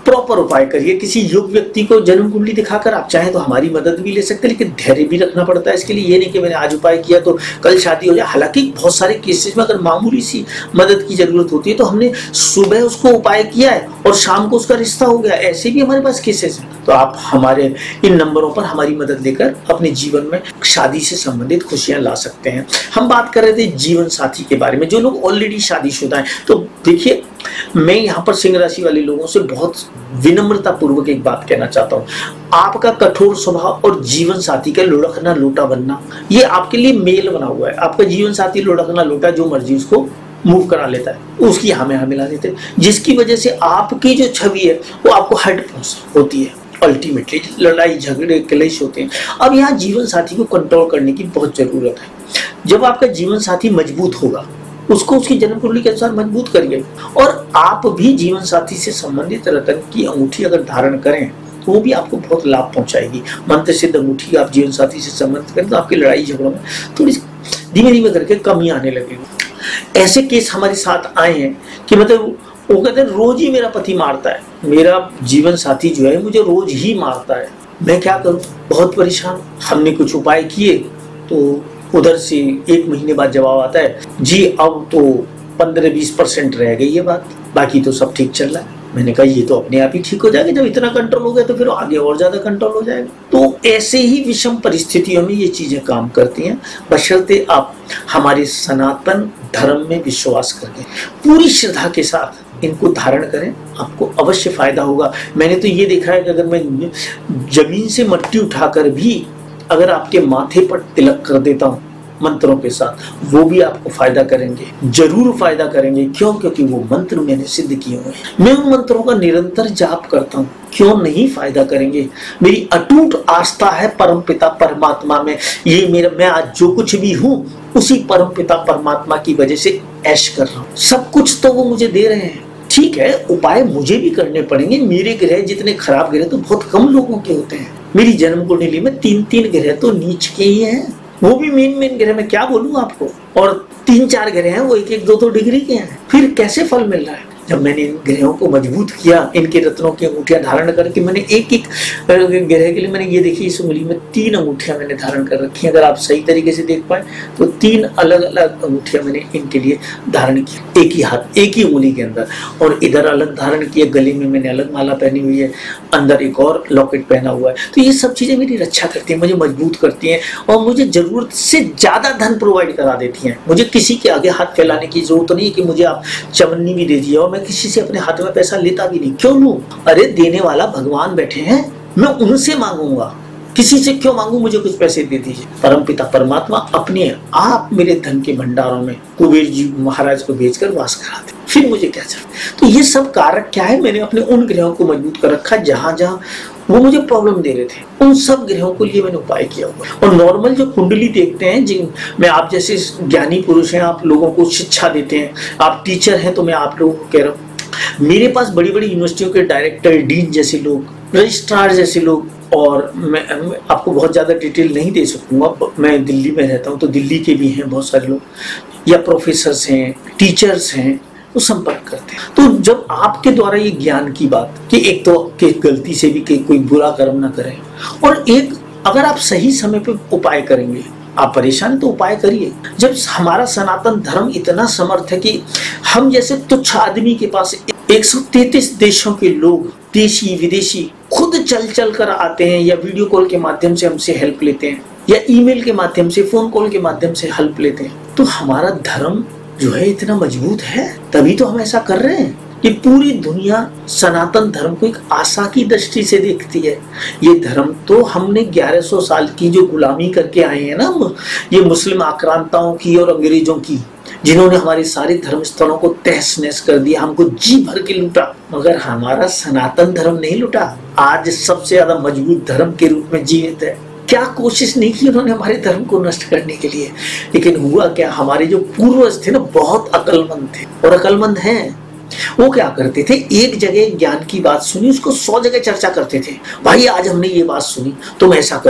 प्रॉपर उपाय करिए। किसी योग व्यक्ति को जन्म कुंडली दिखाकर आप चाहें तो हमारी मदद भी ले सकते हैं, लेकिन धैर्य भी रखना पड़ता है इसके लिए। ये नहीं कि मैंने आज उपाय किया तो कल शादी हो जाए। हालांकि बहुत सारे केसेस में अगर मामूली सी मदद की जरूरत होती है तो हमने सुबह उसको उपाय किया है और शाम को उसका रिश्ता हो गया, ऐसे भी हमारे पास केसेस हैं। तो आप हमारे इन नंबरों पर हमारी मदद लेकर अपने जीवन में शादी से संबंधित खुशियां ला सकते हैं। हम बात कर रहे थे जीवन साथी के बारे में, जो लोग ऑलरेडी शादीशुदा हैं। तो देखिए, मैं यहाँ पर सिंह राशि वाले लोगों से बहुत विनम्रता पूर्वक एक बात कहना चाहता हूँ। आपका कठोर स्वभाव और जीवन साथी का लुढ़कना लोटा बनना, ये आपके लिए मेल बना हुआ है। आपका जीवन साथी लुढ़कना लोटा जो मर्जी उसको मूव करा लेता है, उसकी हमें हम मिला देते हैं, जिसकी वजह से आपकी जो छवि है वो आपको हर्ट होती है। अल्टीमेटली लड़ाई झगड़े क्लेश होते हैं। अब यहाँ जीवन साथी को कंट्रोल करने की बहुत जरूरत है। जब आपका जीवन साथी मजबूत होगा, उसको उसकी जन्म कुंडली के अनुसार मजबूत करिए। और आप भी जीवन साथी से संबंधित रतन की अंगूठी अगर धारण करें तो वो भी आपको बहुत लाभ पहुंचाएगी। मंत्र सिद्ध अंगूठी आप जीवन साथी से संबंधित करें तो आपकी लड़ाई झगड़ों में थोड़ी धीमे धीमे करके कमी आने लगेगी। ऐसे केस हमारे साथ आए हैं कि मतलब वो कहते हैं रोज ही मेरा पति मारता है, मेरा जीवन साथी जो है मुझे रोज ही मारता है, मैं क्या करूं, बहुत परेशान। हमने कुछ उपाय किए तो उधर से एक महीने बाद जवाब आता है, जी अब तो पंद्रह बीस परसेंट रह गई ये बात, बाकी तो सब ठीक चल रहा है। मैंने कहा ये तो अपने आप ही ठीक हो जाएगा, जब इतना कंट्रोल हो गया तो फिर आगे और ज्यादा कंट्रोल हो जाएगा। तो ऐसे ही विषम परिस्थितियों में ये चीजें काम करती हैं, बशर्ते आप हमारे सनातन धर्म में विश्वास करके पूरी श्रद्धा के साथ इनको धारण करें, आपको अवश्य फायदा होगा। मैंने तो ये देखा है कि अगर मैं जमीन से मट्टी उठाकर भी अगर आपके माथे पर तिलक कर देता हूँ मंत्रों के साथ, वो भी आपको फायदा करेंगे, जरूर फायदा करेंगे। क्यों? क्योंकि वो मंत्र मैंने सिद्ध किए हुए हैं। मैं उन मंत्रों का निरंतर जाप करता हूँ, क्यों नहीं फायदा करेंगे। मेरी अटूट आस्था है परम पिता परमात्मा में। ये मेरा, मैं आज जो कुछ भी हूँ उसी परम पिता परमात्मा की वजह से ऐश कर रहा हूँ। सब कुछ तो वो मुझे दे रहे हैं। ठीक है, उपाय मुझे भी करने पड़ेंगे। मेरे ग्रह जितने खराब ग्रह तो बहुत कम लोगों के होते हैं। मेरी जन्म कुंडली में तीन तीन ग्रह तो नीच के ही हैं, वो भी मेन मेन ग्रह में क्या बोलूं आपको, और तीन चार ग्रह हैं वो एक एक दो दो डिग्री के हैं। फिर कैसे फल मिल रहा है? जब मैंने इन ग्रहों को मजबूत किया, इनके रत्नों की अंगूठियां धारण करके, मैंने एक एक ग्रह के लिए मैंने ये देखी, इस उंगली में तीन अंगूठियां मैंने धारण कर रखी हैं। अगर आप सही तरीके से देख पाए तो तीन अलग अलग अंगूठियां मैंने इनके लिए धारण की, एक ही हाथ एक ही उंगली के अंदर, और इधर अलग धारण किया, गले में मैंने अलग माला पहनी हुई है, अंदर एक और लॉकेट पहना हुआ है। तो ये सब चीजें मेरी रक्षा करती हैं, मुझे मजबूत करती हैं और मुझे जरूरत से ज्यादा धन प्रोवाइड करा देती हैं। मुझे किसी के आगे हाथ फैलाने की जरूरत नहीं है कि मुझे आप चवन्नी भी दे दिया, और मैं किसी से अपने हाथ में पैसा लेता भी नहीं। क्यों लूं? अरे देने वाला भगवान बैठे हैं, मैं उनसे मांगूंगा, किसी से क्यों मांगू? मुझे कुछ पैसे दे दीजिए। परम पिता परमात्मा अपने आप मेरे धन के भंडारों में कुबेर जी महाराज को भेजकर वास कराते, फिर मुझे क्या चाहिए? तो ये सब कारक क्या है? मैंने अपने उन ग्रहों को मजबूत कर रखा जहां जहां वो मुझे प्रॉब्लम दे रहे थे, उन सब ग्रहों को लिए मैंने उपाय किया हुआ। और नॉर्मल जो कुंडली देखते हैं, जिन में आप जैसे ज्ञानी पुरुष हैं, आप लोगों को शिक्षा देते हैं, आप टीचर हैं, तो मैं आप लोगों को कह रहा हूँ, मेरे पास बड़ी बड़ी यूनिवर्सिटियों के डायरेक्टर, डीन जैसे लोग, रजिस्ट्रार जैसे लोग, और मैं, मैं आपको बहुत ज़्यादा डिटेल नहीं दे सकूंगा, मैं दिल्ली में रहता हूँ तो दिल्ली के भी हैं बहुत सारे लोग, या प्रोफेसर्स हैं, टीचर्स हैं, वो संपर्क करते हैं। तो जब आपके द्वारा ये ज्ञान की बात कि एक तो कि गलती से भी कि कोई बुरा कर्म ना करें, और एक अगर आप सही समय पे उपाय करेंगे, आप परेशान तो उपाय करिए। जब हमारा सनातन धर्म इतना समर्थ है कि हम जैसे तुच्छ आदमी के पास एक सौ तैंतीस देशों के लोग, देशी विदेशी, खुद चल चल कर आते हैं, या वीडियो कॉल के माध्यम से हमसे हेल्प लेते हैं, या ईमेल के माध्यम से, फोन कॉल के माध्यम से हेल्प लेते हैं। तो हमारा धर्म जो है इतना मजबूत है, तभी तो हम ऐसा कर रहे हैं। ये पूरी दुनिया सनातन धर्म को एक आशा की दृष्टि से देखती है। ये धर्म तो हमने ग्यारह सौ साल की जो गुलामी करके आए हैं ना, ये मुस्लिम आक्रांताओं की और अंग्रेजों की, जिन्होंने हमारे सारे धर्म स्थलों को तहस नहस कर दिया, हमको जी भर के लूटा, मगर हमारा सनातन धर्म नहीं लूटा। आज सबसे ज्यादा मजबूत धर्म के रूप में जीवित है। क्या कोशिश नहीं की उन्होंने हमारे धर्म को नष्ट करने के लिए, लेकिन हुआ क्या, हमारे जो पूर्वज थे ना बहुत अकलमंद थे और अकलमंद हैं। वो क्या करते थे, एक जगह ज्ञान की बात सुनी, उसको सौ जगह चर्चा करते थे। भाई आज हमने ये बात सुनी, तुम ऐसा करो,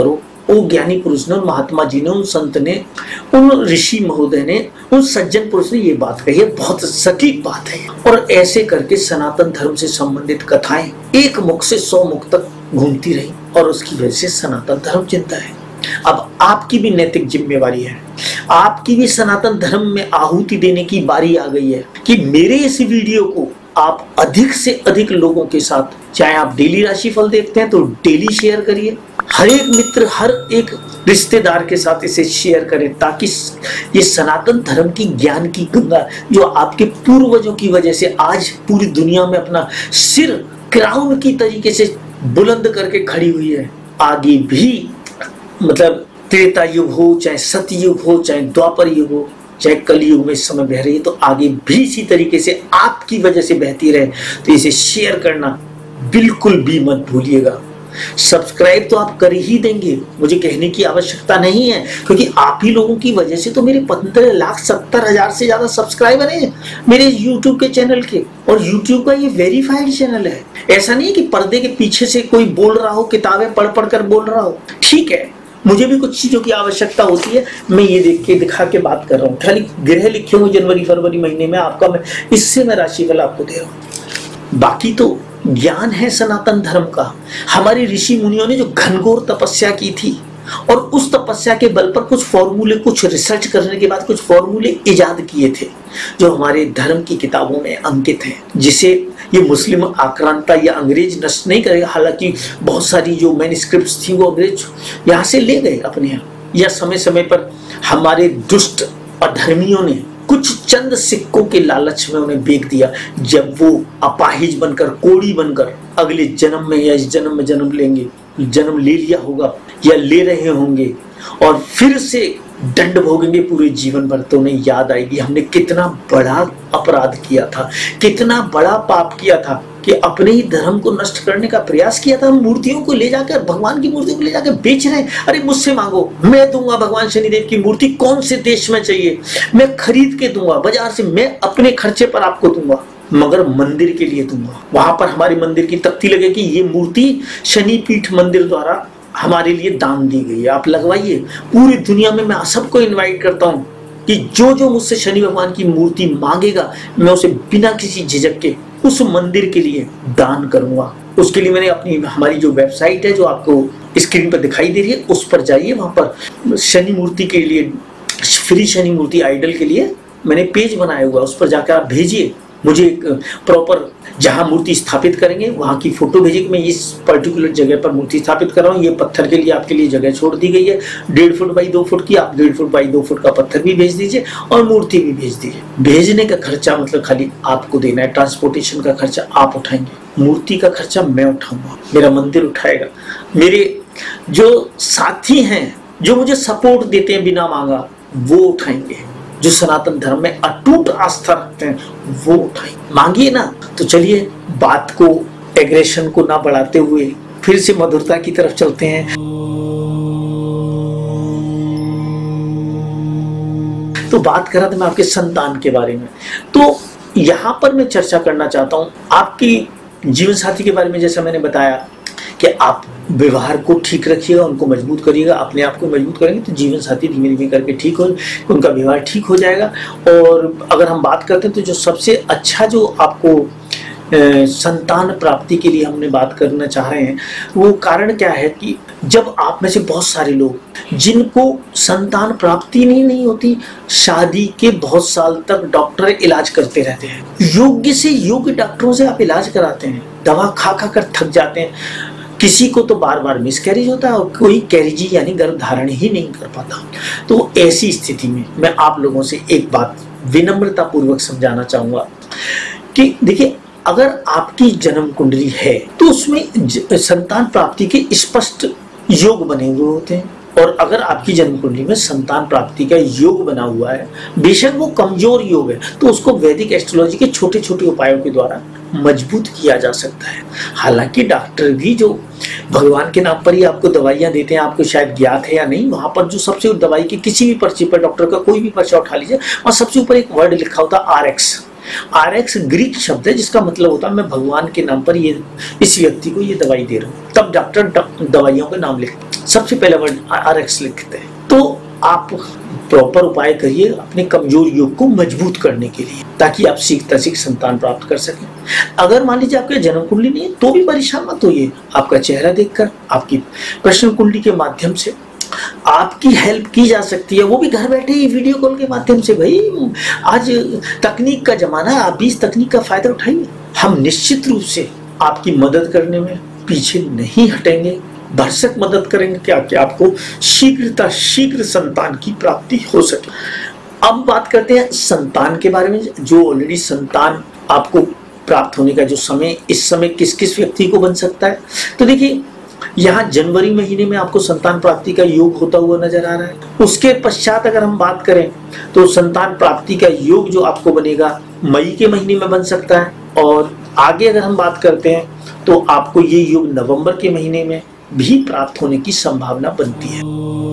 वो ज्ञानी पुरुष ने, उन महात्मा जी ने, उन संत ने, उन ऋषि महोदय ने, उन सज्जन पुरुष ने ये बात कही है। बहुत सटीक बात है। और ऐसे करके सनातन धर्म से संबंधित कथाएं एक मुख से सौ मुख तक घूमती रही और उसकी वजह से सनातन धर्म जिंदा है। अब आपकी भी नैतिक जिम्मेवारी है, आपकी भी सनातन धर्म में आहुति देने की बारी आ गई है कि मेरे इस वीडियो को आप अधिक से अधिक लोगों के साथ, चाहे आप डेली राशिफल देखते हैं तो डेली शेयर करिए, हर एक मित्र, हर एक रिश्तेदार के साथ इसे शेयर करें, ताकि ये सनातन धर्म की ज्ञान की गंगा जो आपके पूर्वजों की वजह से आज पूरी दुनिया में अपना सिर क्राउन की तरीके से बुलंद करके खड़ी हुई है, आगे भी मतलब त्रेता युग हो, चाहे सतयुग हो, चाहे द्वापर युग हो, चाहे कलयुग में इस समय बह रही है, तो आगे भी इसी तरीके से आपकी वजह से बहती रहे। तो इसे शेयर करना बिल्कुल भी मत भूलिएगा। सब्सक्राइब तो आप कर ही देंगे, मुझे कहने की आवश्यकता नहीं है, क्योंकि आप ही लोगों की वजह से तो मेरे पंद्रह लाख सत्तर हजार से ज्यादा सब्सक्राइबर हैं मेरे यूट्यूब के चैनल के। और यूट्यूब का ये वेरीफाइड चैनल है, ऐसा नहीं है कि पर्दे के पीछे से कोई बोल रहा हो, किताबें पढ़ पढ़ कर बोल रहा हो। ठीक है, मुझे भी कुछ चीजों की आवश्यकता होती है, मैं ये देख के दिखा के बात कर रहा हूँ। खाली ग्रह लिखे हुए जनवरी फरवरी महीने में आपका, मैं इससे मैं राशिफल आपको दे रहा हूँ। बाकी तो ज्ञान है सनातन धर्म का। हमारे ऋषि मुनियों ने जो घनघोर तपस्या की थी और उस तपस्या के बल पर कुछ फॉर्मूले, कुछ रिसर्च करने के बाद कुछ फॉर्मूले इजाद किए थे जो हमारे धर्म की किताबों में अंकित हैं, जिसे ये मुस्लिम आक्रांता या अंग्रेज नष्ट नहीं करेगा। हालांकि बहुत सारी जो मैन्युस्क्रिप्ट्स थी वो अंग्रेज यहाँ से ले गए अपने यहाँ, या समय समय पर हमारे दुष्ट अधर्मियों ने कुछ चंद सिक्कों के लालच में उन्हें बेच दिया। जब वो अपाहिज बनकर, कोड़ी बनकर अगले जन्म में या इस जन्म में जन्म लेंगे, जन्म ले लिया होगा या ले रहे होंगे और फिर से दंड भोगेंगे पूरे जीवन भर, तो उन्हें याद आएगी हमने कितना बड़ा अपराध किया था, कितना बड़ा पाप किया था कि अपने ही धर्म को नष्ट करने का प्रयास किया था। हम मूर्तियों को ले जाकर, भगवान की मूर्तियों को ले जाकर बेच रहे हैं। अरे मुझसे मांगो, मैं दूंगा भगवान शनिदेव की मूर्ति, कौन से देश में चाहिए मैं खरीद के दूंगा बाजार से, मैं अपने खर्चे पर आपको दूंगा, मगर मंदिर के लिए दूंगा। वहां पर हमारे मंदिर की तख्ती लगे कि ये मूर्ति शनि पीठ मंदिर द्वारा हमारे लिए दान दी गई है, आप लगवाइए। पूरी दुनिया में मैं सबको इनवाइट करता हूँ कि जो जो मुझसे शनि भगवान की मूर्ति मांगेगा मैं उसे बिना किसी झिझक के उस मंदिर के लिए दान करूंगा। उसके लिए मैंने अपनी, हमारी जो वेबसाइट है जो आपको स्क्रीन पर दिखाई दे रही है, उस पर जाइए। वहां पर शनि मूर्ति के लिए, फ्री शनि मूर्ति आइडल के लिए मैंने पेज बनाया हुआ, उस पर जाकर आप भेजिए मुझे एक प्रॉपर, जहां मूर्ति स्थापित करेंगे वहां की फोटो भेजिए कि मैं इस पर्टिकुलर जगह पर मूर्ति स्थापित कर रहा हूँ। ये पत्थर के लिए आपके लिए जगह छोड़ दी गई है, डेढ़ फुट बाई दो फुट की, आप डेढ़ फुट बाई दो फुट का पत्थर भी भेज दीजिए और मूर्ति भी भेज दीजिए। भेजने का खर्चा मतलब खाली आपको देना है, ट्रांसपोर्टेशन का खर्चा आप उठाएंगे, मूर्ति का खर्चा मैं उठाऊंगा, मेरा मंदिर उठाएगा। मेरे जो साथी हैं जो मुझे सपोर्ट देते हैं बिना मांगा वो उठाएंगे, जो सनातन धर्म में अटूट आस्था रखते हैं वो उठाएंगे। मांगिए ना। तो चलिए बात को, एग्रेशन को ना बढ़ाते हुए फिर से मधुरता की तरफ चलते हैं। तो बात कर रहा था मैं आपके संतान के बारे में, तो यहां पर मैं चर्चा करना चाहता हूं आपकी जीवन साथी के बारे में। जैसा मैंने बताया कि आप व्यवहार को ठीक रखिएगा, उनको मजबूत करिएगा, अपने आप को मजबूत करेंगे तो जीवन साथी धीमे धीमे करके ठीक हो, उनका व्यवहार ठीक हो जाएगा। और अगर हम बात करते हैं तो जो सबसे अच्छा जो आपको ए, संतान प्राप्ति के लिए हमने बात करना चाह रहे हैं, वो कारण क्या है कि जब आप में से बहुत सारे लोग जिनको संतान प्राप्ति नहीं नहीं होती, शादी के बहुत साल तक डॉक्टर इलाज करते रहते हैं, योग्य से योग्य डॉक्टरों से आप इलाज कराते हैं, दवा खा खा कर थक जाते हैं, किसी को तो बार बार मिसकैरेज होता है और कोई कैरेजी यानी गर्भ धारण ही नहीं कर पाता। तो ऐसी स्थिति में मैं आप लोगों से एक बात विनम्रता पूर्वक समझाना चाहूंगा कि देखिए, अगर आपकी जन्म कुंडली है तो उसमें संतान प्राप्ति के स्पष्ट योग बने हुए होते हैं, और अगर आपकी जन्म कुंडली में संतान प्राप्ति का योग बना हुआ है, बेशक वो कमजोर योग है, तो उसको वैदिक एस्ट्रोलॉजी के छोटे छोटे उपायों के द्वारा मजबूत किया जा सकता है। हालांकि डॉक्टर भी जो भगवान के नाम पर ही आपको दवाइयां देते हैं, आपको शायद ज्ञात है या नहीं, वहां पर जो सबसे दवाई की किसी भी पर्ची पर, डॉक्टर का कोई भी पर्चा उठा लीजिए और सबसे ऊपर एक वर्ड लिखा होता है R X. R X Greek शब्द है जिसका मतलब होता है मैं भगवान के नाम पर ये इस व्यक्ति को ये दवाई दे रहा हूँ, तब डॉक्टर दवाइयों के नाम लिख सबसे पहला वर्ड आर एक्स लिखते हैं। तो आप प्रॉपर उपाय करिए अपने कमजोर योग को मजबूत करने के लिए, ताकि आप सीखता सीख संतान प्राप्त कर सकें। अगर मान लीजिए आपके जन्म कुंडली नहीं है तो भी परेशान मत होइए, आपका चेहरा देखकर, आपकी प्रश्न कुंडली के माध्यम से आपकी हेल्प की जा सकती है, वो भी घर बैठे ही वीडियो कॉल के माध्यम से। भाई आज तकनीक का जमाना है, आप भी इस तकनीक का फायदा उठाइए। हम निश्चित रूप से आपकी मदद करने में पीछे नहीं हटेंगे, भरसक मदद करेंगे क्या कि आपको शीघ्रता शीघ्र संतान की प्राप्ति हो सके। अब बात करते हैं संतान के बारे में, जो ऑलरेडी संतान आपको प्राप्त होने का जो समय, इस समय किस किस व्यक्ति को बन सकता है। तो देखिए यहाँ जनवरी महीने में आपको संतान प्राप्ति का योग होता हुआ नजर आ रहा है। उसके पश्चात अगर हम बात करें तो संतान प्राप्ति का योग जो आपको बनेगा मई के महीने में बन सकता है, और आगे अगर हम बात करते हैं तो आपको ये योग नवंबर के महीने में भी प्राप्त होने की संभावना बनती है।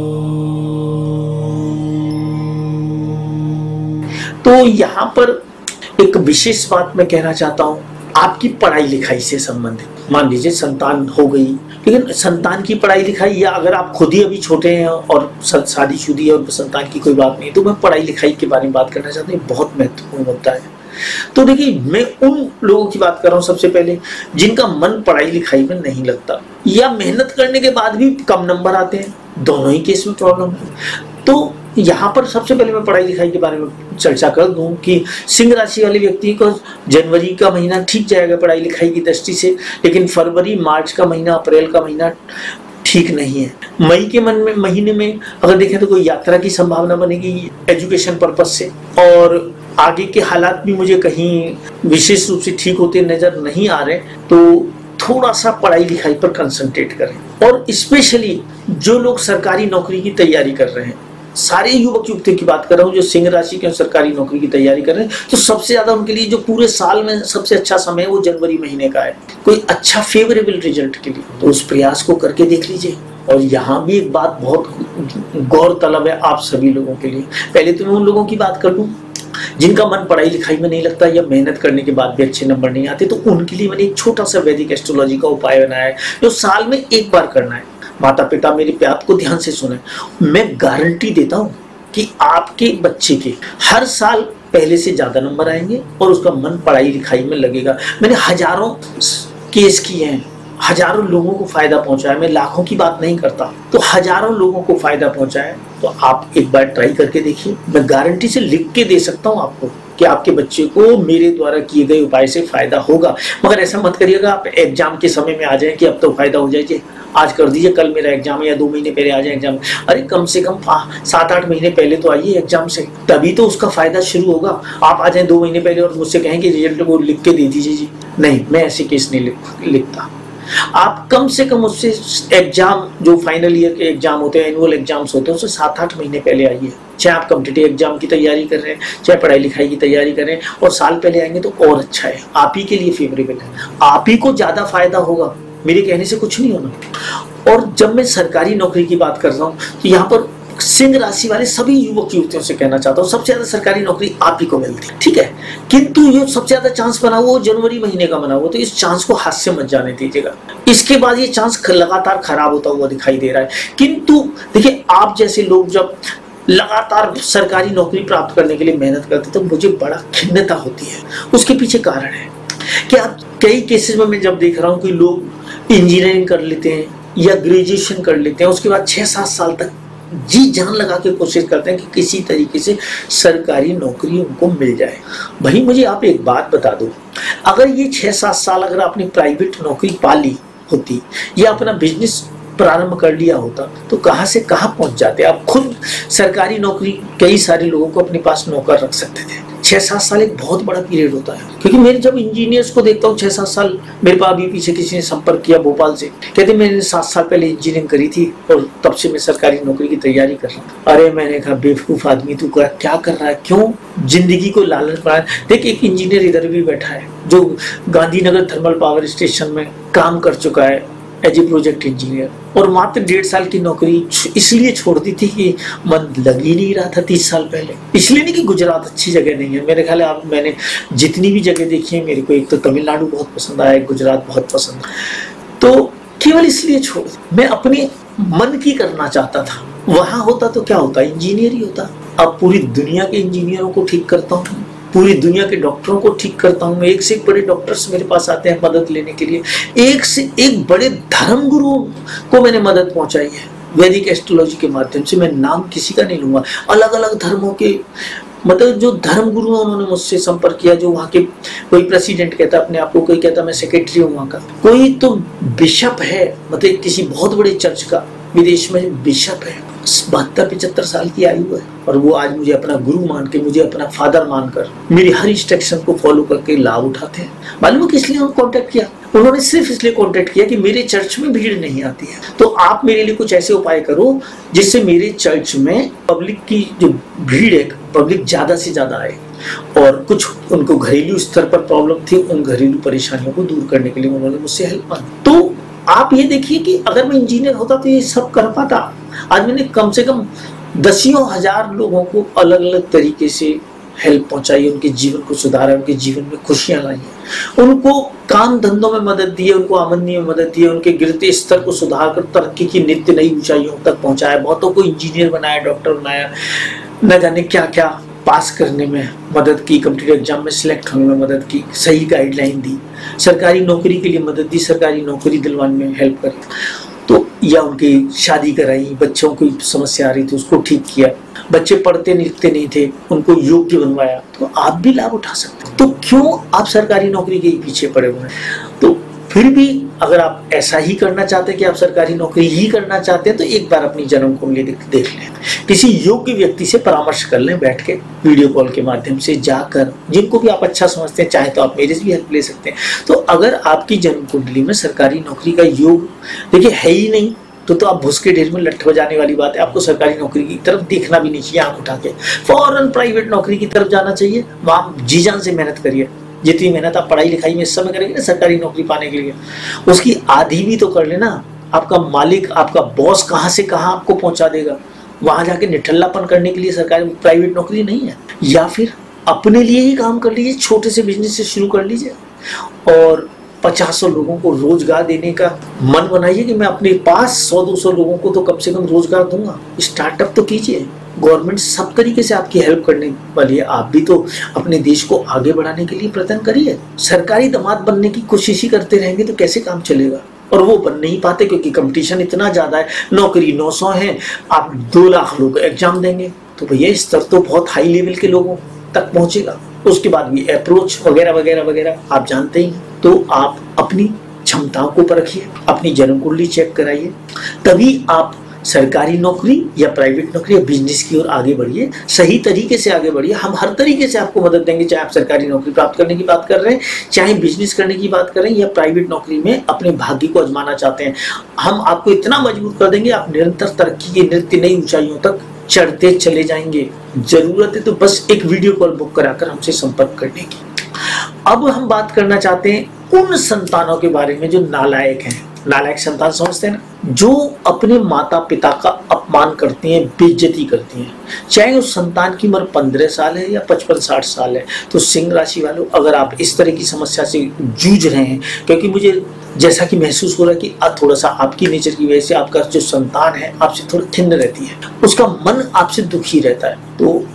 तो यहाँ पर एक विशेष बात मैं कहना चाहता हूँ, आपकी पढ़ाई लिखाई से संबंधित। मान लीजिए संतान हो गई, लेकिन संतान की पढ़ाई लिखाई, या अगर आप खुद ही अभी छोटे हैं और शादी शुदी है और संतान की कोई बात नहीं, तो मैं पढ़ाई लिखाई के बारे में बात करना चाहता हूँ। बहुत महत्वपूर्ण होता है। तो देखिए मैं उन लोगों की बात कर रहा हूँ सबसे पहले जिनका मन पढ़ाई लिखाई में नहीं लगता, या मेहनत करने के बाद भी कम नंबर आते हैं, दोनों ही केस में प्रॉब्लम है। तो यहाँ पर सबसे पहले मैं पढ़ाई लिखाई के बारे में चर्चा कर दूं कि सिंह राशि वाले व्यक्ति को जनवरी का महीना ठीक जाएगा पढ़ाई लिखाई की दृष्टि से, लेकिन फरवरी, मार्च का महीना, अप्रैल का महीना ठीक नहीं है। मई के मन में महीने में अगर देखें तो कोई यात्रा की संभावना बनेगी एजुकेशन पर्पज से, और आगे के हालात भी मुझे कहीं विशेष रूप से ठीक होते नजर नहीं आ रहे। तो थोड़ा सा पढ़ाई लिखाई पर कंसंट्रेट करें, और स्पेशली जो लोग सरकारी नौकरी की तैयारी कर रहे हैं, सारे युवक युवतियों की बात कर रहा हूँ जो सिंह राशि के सरकारी नौकरी की तैयारी कर रहे हैं, तो सबसे ज्यादा उनके लिए जो पूरे साल में सबसे अच्छा समय है वो जनवरी महीने का है, कोई अच्छा फेवरेबल रिजल्ट के लिए। तो उस प्रयास को करके देख लीजिए। और यहाँ भी एक बात बहुत गौरतलब है आप सभी लोगों के लिए। पहले तो मैं उन लोगों की बात कर लूँ जिनका मन पढ़ाई लिखाई में नहीं लगता, या मेहनत करने के बाद भी अच्छे नंबर नहीं आते, तो उनके लिए मैंने एक छोटा सा वैदिक एस्ट्रोलॉजी का उपाय बनाया है जो साल में एक बार करना है। माता पिता मेरी बात को ध्यान से सुने, मैं गारंटी देता हूं कि आपके बच्चे के हर साल पहले से ज्यादा नंबर आएंगे और उसका मन पढ़ाई लिखाई में लगेगा। मैंने हजारों केस किए हैं, हजारों लोगों को फायदा पहुंचाया, मैं लाखों की बात नहीं करता, तो हजारों लोगों को फायदा पहुंचाया। तो आप एक बार ट्राई करके देखिए, मैं गारंटी से लिख के दे सकता हूं आपको कि आपके बच्चे को मेरे द्वारा किए गए उपाय से फायदा होगा। मगर ऐसा मत करिएगा आप एग्जाम के समय में आ जाए कि अब तो फायदा हो जाए, आज कर दीजिए, कल मेरा एग्जाम है, या दो महीने पहले आ जाए एग्जाम। अरे कम से कम सात आठ महीने पहले तो आइए एग्जाम से, तभी तो उसका फायदा शुरू होगा। आप आ जाए दो महीने पहले और मुझसे कहें कि रिजल्ट वो लिख के दे दीजिए जी, नहीं, मैं ऐसे केस नहीं लिख, लिखता। आप कम से कम उससे एग्जाम, जो फाइनल ईयर के एग्जाम होते हैं, एनुअल एग्जाम्स होते हैं, उससे सात आठ महीने पहले आइए। चाहे आप कॉम्पिटिटिव एग्जाम की तैयारी कर रहे हैं, चाहे पढ़ाई लिखाई की तैयारी कर रहे हैं, और साल पहले आएंगे तो और अच्छा है, आप ही के लिए फेवरेबल है, आप ही को ज्यादा फायदा होगा, मेरे कहने से कुछ नहीं होना। और जब मैं सरकारी नौकरी की बात कर रहा हूँ तो यहाँ पर सिंह राशि वाले सभी युवक युवतियों से कहना चाहता हूँ, सबसे ज्यादा सरकारी नौकरी आप ही को मिलती है, ठीक है। किंतु ये सबसे ज्यादा चांस बना हुआ जनवरी महीने का बना हुआ, तो इस चांस को हाथ से मत जाने दीजिएगा। इसके बाद ये चांस लगातार खराब होता हुआ दिखाई दे रहा है। किंतु देखिए, आप जैसे लोग जब लगातार सरकारी नौकरी प्राप्त करने के लिए मेहनत करते तो मुझे बड़ा खिन्नता होती है। उसके पीछे कारण है कि आप कई केसेस में मैं जब देख रहा हूँ कि लोग इंजीनियरिंग कर लेते हैं या ग्रेजुएशन कर लेते हैं, उसके बाद छह सात साल तक जी जान लगा के कोशिश करते हैं कि किसी तरीके से सरकारी नौकरी उनको मिल जाए। भाई मुझे आप एक बात बता दो, अगर ये छह सात साल अगर आपने प्राइवेट नौकरी पा ली होती या अपना बिजनेस प्रारंभ कर लिया होता तो कहां से कहां पहुंच जाते। आप खुद सरकारी नौकरी कई सारे लोगों को अपने पास नौकर रख सकते थे। छह सात साल एक बहुत बड़ा पीरियड होता है, क्योंकि मेरे जब इंजीनियर्स को देखता हूँ छह सात साल, मेरे पास अभी पीछे किसी ने संपर्क किया भोपाल से, कहते मैंने सात साल पहले इंजीनियरिंग करी थी और तब से मैं सरकारी नौकरी की तैयारी कर रहा हूँ। अरे मैंने कहा बेवकूफ आदमी, तू क्या कर रहा है, क्यों जिंदगी को लालच पड़ा है। देख एक इंजीनियर इधर भी बैठा है जो गांधीनगर थर्मल पावर स्टेशन में काम कर चुका है एज ए प्रोजेक्ट इंजीनियर, और मात्र डेढ़ साल की नौकरी इसलिए छोड़ दी थी कि मन लग ही नहीं रहा था तीस साल पहले। इसलिए नहीं कि गुजरात अच्छी जगह नहीं है, मेरे ख्याल है आप मैंने जितनी भी जगह देखी है, मेरे को एक तो तमिलनाडु बहुत पसंद आया, एक गुजरात बहुत पसंद, तो केवल इसलिए छोड़ दी। मैं अपने मन की करना चाहता था। वहां होता तो क्या होता, इंजीनियर ही होता। अब पूरी दुनिया के इंजीनियरों को ठीक करता हूँ, पूरी दुनिया के डॉक्टरों को ठीक करता हूँ। एक से एक बड़े डॉक्टर्स मेरे पास आते हैं मदद लेने के लिए। एक से एक बड़े धर्म गुरुओं को मैंने मदद पहुंचाई है वैदिक एस्ट्रोलॉजी के माध्यम से। मैं नाम किसी का नहीं लूंगा। अलग अलग धर्मों के मतलब जो धर्म गुरु हैं उन्होंने मुझसे संपर्क किया। जो वहाँ के कोई प्रेसिडेंट कहता अपने आप को, कोई कहता मैं सेक्रेटरी हूँ वहाँ का, कोई तो बिशप है, मतलब किसी बहुत बड़े चर्च का विदेश में बिशप है, बहत्तर पिछहत्तर साल की आयु है, और वो आज मुझे अपना गुरु मान के, मुझे अपना फादर मानकर मेरी हर इंस्ट्रक्शन को फॉलो करके लाभ उठाते हैं। मालूम है किस लिए उन्होंने कॉन्टेक्ट किया? उन्होंने सिर्फ इसलिए कॉन्टेक्ट किया कि मेरे चर्च में भीड़ नहीं आती है, तो आप मेरे लिए कुछ ऐसे उपाय करो जिससे मेरे चर्च में पब्लिक की जो भीड़ है, पब्लिक ज्यादा से ज्यादा आए। और कुछ उनको घरेलू स्तर पर प्रॉब्लम थी, उन घरेलू परेशानियों को दूर करने के लिए उन्होंने मुझसे हेल्प मांगी। तो आप ये देखिए कि अगर मैं इंजीनियर होता तो ये सब कर पाता। आज मैंने कम से कम दसियों हजार लोगों को अलग अलग तरीके से हेल्प पहुंचाई, उनके जीवन को सुधारा, उनके जीवन में खुशियां लाई, उनको काम धंधों में मदद दी है, उनको आमदनी में मदद दी है, उनके गिरते स्तर को सुधार कर तरक्की की नित्य नई ऊंचाइयों तक पहुंचाया। बहुतों को इंजीनियर बनाया, डॉक्टर बनाया, न जाने क्या क्या पास करने में मदद की, कॉम्पिटिटिव एग्जाम में सिलेक्ट होने में मदद की, सही गाइडलाइन दी, सरकारी नौकरी के लिए मदद दी, सरकारी नौकरी दिलवाने में हेल्प करी, तो या उनकी शादी कराई, बच्चों की समस्या आ रही थी उसको ठीक किया, बच्चे पढ़ते लिखते नहीं थे उनको योग्य बनवाया। तो आप भी लाभ उठा सकते हैं। तो क्यों आप सरकारी नौकरी के पीछे पड़े हुए हैं? तो फिर भी अगर आप ऐसा ही करना चाहते हैं कि आप सरकारी नौकरी ही करना चाहते हैं, तो एक बार अपनी जन्म कुंडली देख लें, किसी योग्य व्यक्ति से परामर्श कर लें बैठ के, वीडियो कॉल के माध्यम से जाकर, जिनको भी आप अच्छा समझते हैं। चाहे तो आप मेरे से भी हेल्प ले सकते हैं। तो अगर आपकी जन्म कुंडली में सरकारी नौकरी का योग देखिए है ही नहीं, तो तो आप भूस के ढेर में लट्ठ बजाने वाली बात है। आपको सरकारी नौकरी की तरफ देखना भी नहीं चाहिए, आंख उठा के फौरन प्राइवेट नौकरी की तरफ जाना चाहिए। वहां जी जान से मेहनत करिए। जितनी मेहनत आप पढ़ाई लिखाई में इस समय करेंगे ना सरकारी नौकरी पाने के लिए, उसकी आधी भी तो कर लेना। आपका मालिक, आपका बॉस कहाँ से कहाँ आपको पहुंचा देगा। वहां जाके निठल्लापन करने के लिए सरकारी प्राइवेट नौकरी नहीं है। या फिर अपने लिए ही काम कर लीजिए, छोटे से बिजनेस से शुरू कर लीजिए और पचासों लोगों को रोजगार देने का मन बनाइए कि मैं अपने पास सौ दो सौ लोगों को तो कम से कम रोजगार दूंगा। स्टार्टअप तो कीजिए। गवर्नमेंट सब तरीके से आपकी हेल्प करने वाली है। आप भी तो अपने देश को आगे बढ़ाने के लिए प्रयत्न करिए। सरकारी दामाद बनने की कोशिश ही करते रहेंगे तो कैसे काम चलेगा? और वो बन नहीं पाते क्योंकि कंपटीशन इतना ज्यादा है। नौकरी नौ सौ है, आप दो लाख लोग एग्जाम देंगे तो भैया स्तर तो बहुत हाई लेवल के लोगों तक पहुंचेगा। उसके बाद भी अप्रोच वगैरह वगैरह वगैरह आप जानते ही। तो आप अपनी क्षमताओं को परखिए, अपनी जन्म कुंडली चेक कराइए, तभी आप सरकारी नौकरी या प्राइवेट नौकरी या बिजनेस की ओर आगे बढ़िए। सही तरीके से आगे बढ़िए। हम हर तरीके से आपको मदद देंगे, चाहे आप सरकारी नौकरी प्राप्त करने की बात कर रहे हैं, चाहे बिजनेस करने की बात कर रहे हैं, या प्राइवेट नौकरी में अपने भाग्य को आजमाना चाहते हैं। हम आपको इतना मजबूत कर देंगे, आप निरंतर तरक्की की नित्य नई ऊंचाइयों तक चढ़ते चले जाएंगे। जरूरत है तो बस एक वीडियो कॉल बुक कराकर हमसे संपर्क करने की। अब हम बात करना चाहते हैं उन संतानों के बारे में जो नालायक हैं। नालायक संतान समझते हैं ना, जो अपने माता पिता का अपमान करती हैं, बेइज्जती करती हैं। चाहे उस संतान की उम्र पंद्रह साल है या पचपन साठ साल है। तो सिंह राशि वालों, अगर आप इस तरह की समस्या से जूझ रहे हैं, क्योंकि मुझे जैसा कि महसूस हो रहा है कि अब थोड़ा सा आपकी नेचर की वजह से आपका जो संतान है आपसे थोड़ा खिन्न रहती है, उसका मन आपसे दुखी रहता है, तो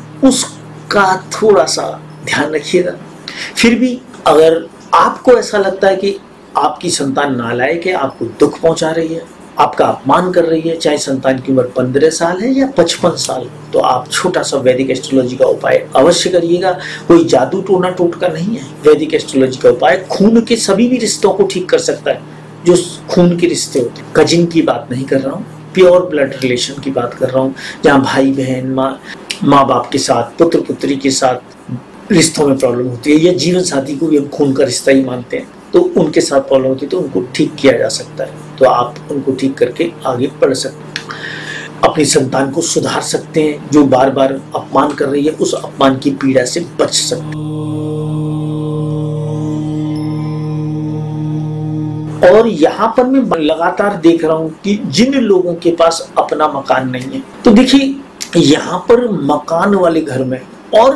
उसका थोड़ा सा ध्यान रखिएगा। फिर भी अगर आपको ऐसा लगता है कि आपकी संतान नालायक है, आपको दुख पहुंचा रही है, आपका अपमान कर रही है, चाहे संतान की उम्र पंद्रह साल है या पचपन साल, तो आप छोटा सा वैदिक एस्ट्रोलॉजी का उपाय अवश्य करिएगा। कोई जादू टोना टोटका नहीं है। वैदिक एस्ट्रोलॉजी का उपाय खून के सभी भी रिश्तों को ठीक कर सकता है। जो खून के रिश्ते होते हैं, कजिन की बात नहीं कर रहा हूँ, प्योर ब्लड रिलेशन की बात कर रहा हूँ, जहाँ भाई बहन, माँ माँ बाप के साथ, पुत्र पुत्री के साथ रिश्तों में प्रॉब्लम होती है, या जीवन साथी को भी हम खून का रिश्ता ही मानते हैं, तो उनके साथ प्रॉब्लम होती है, तो उनको ठीक किया जा सकता है। तो आप उनको ठीक करके आगे बढ़ सकते हैं, अपनी संतान को सुधार सकते हैं, जो बार बार अपमान कर रही है उस अपमान की पीड़ा से बच सकते हैं। और यहाँ पर मैं लगातार देख रहा हूँ कि जिन लोगों के पास अपना मकान नहीं है, तो देखिए यहाँ पर मकान वाले घर में और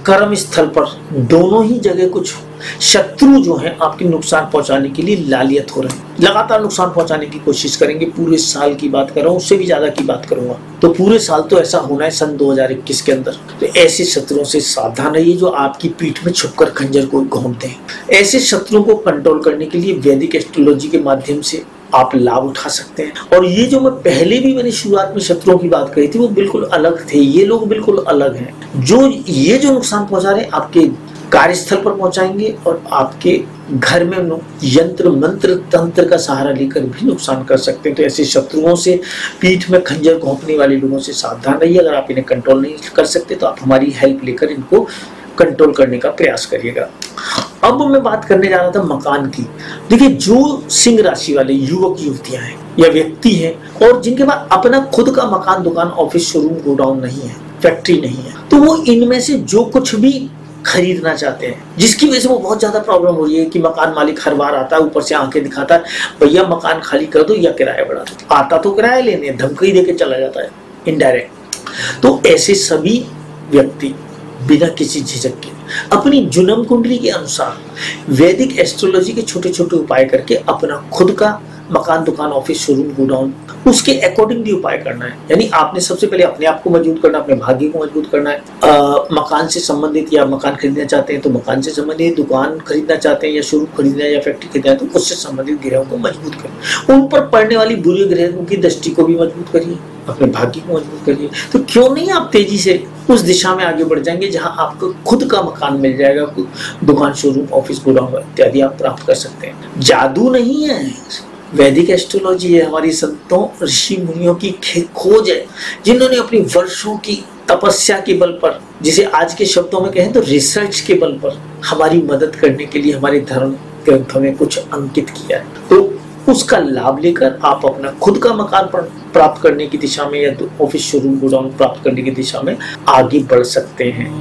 कर्म स्थल पर दोनों ही जगह कुछ शत्रु जो हैं आपके नुकसान पहुंचाने के लिए लालियत हो रहे हैं, लगातार नुकसान पहुंचाने की कोशिश करेंगे। पूरे साल की बात कर रहा हूँ, उससे भी ज्यादा की बात करूंगा तो पूरे साल तो ऐसा होना है सन दो हज़ार इक्कीस के अंदर। तो ऐसे शत्रुओं से सावधान रहिए जो आपकी पीठ में छुपकर खंजर को घोंपते हैं। ऐसे शत्रुओं को कंट्रोल करने के लिए वैदिक एस्ट्रोलॉजी के माध्यम से आप लाभ उठा सकते हैं। और ये जो मैं पहले भी मैंने शुरुआत में शत्रुओं की बात कही थी वो बिल्कुल अलग थे, ये लोग बिल्कुल अलग हैं। जो ये जो नुकसान पहुंचा रहे हैं आपके कार्यस्थल पर पहुंचाएंगे और आपके घर में यंत्र मंत्र तंत्र का सहारा लेकर भी नुकसान कर सकते हैं। तो ऐसे शत्रुओं से, पीठ में खंजर घोंपने वाले लोगों से सावधान रहिए। अगर आप इन्हें कंट्रोल नहीं कर सकते तो आप हमारी हेल्प लेकर इनको कंट्रोल करने का प्रयास करिएगा। अब मैं बात करने जा रहा था मकान की। देखिए, जो सिंह राशि वाले युवक युवतियां हैं या व्यक्ति हैं और जिनके पास अपना खुद का मकान, दुकान, ऑफिस, शोरूम, गोडाउन नहीं है, फैक्ट्री नहीं है, तो वो इनमें से जो कुछ भी खरीदना चाहते हैं, जिसकी वजह से वो बहुत ज्यादा प्रॉब्लम हो रही है कि मकान मालिक हर बार आता है, ऊपर से आंखें दिखाता है, भैया मकान खाली कर दो या किराया बढ़ा दो। आता तो किराया लेने, धमकी देके चला जाता है इनडायरेक्ट। तो ऐसे सभी व्यक्ति बिना किसी झिझक के अपनी जन्म कुंडली के अनुसार वैदिक एस्ट्रोलॉजी के छोटे छोटे उपाय करके अपना खुद का मकान, दुकान, ऑफिस, शोरूम, गोडाउन उसके अकॉर्डिंगली उपाय करना है। यानी आपने सबसे पहले अपने आप को मजबूत करना, अपने भाग्य को मजबूत करना है। आ, मकान से संबंधित या मकान खरीदना चाहते हैं तो मकान से संबंधित, दुकान खरीदना चाहते हैं या शोरूम खरीदना है या फैक्ट्री खरीदना है तो उससे संबंधित ग्रहों को मजबूत करिए। उन पर पड़ने वाली बुरी ग्रहों की दृष्टि को भी मजबूत करिए, अपने भाग्य को मजबूत करिए। तो क्यों नहीं आप तेजी से उस दिशा में आगे बढ़ जाएंगे जहां आपको खुद का मकान मिल जाएगा, दुकान, शोरूम, ऑफिस, गोडाउन इत्यादि आप प्राप्त कर सकते हैं। जादू नहीं है, वैदिक एस्ट्रोलॉजी है, हमारी संतों ऋषि मुनियों की खोज है जिन्होंने अपनी वर्षों की तपस्या के बल पर, जिसे आज के शब्दों में कहें तो रिसर्च के बल पर हमारी मदद करने के लिए हमारे धर्म ग्रंथों में कुछ अंकित किया है। तो उसका लाभ लेकर आप अपना खुद का मकान प्राप्त करने की दिशा में या ऑफिस, शोरूम, गोडाउन प्राप्त करने की दिशा में आगे बढ़ सकते हैं।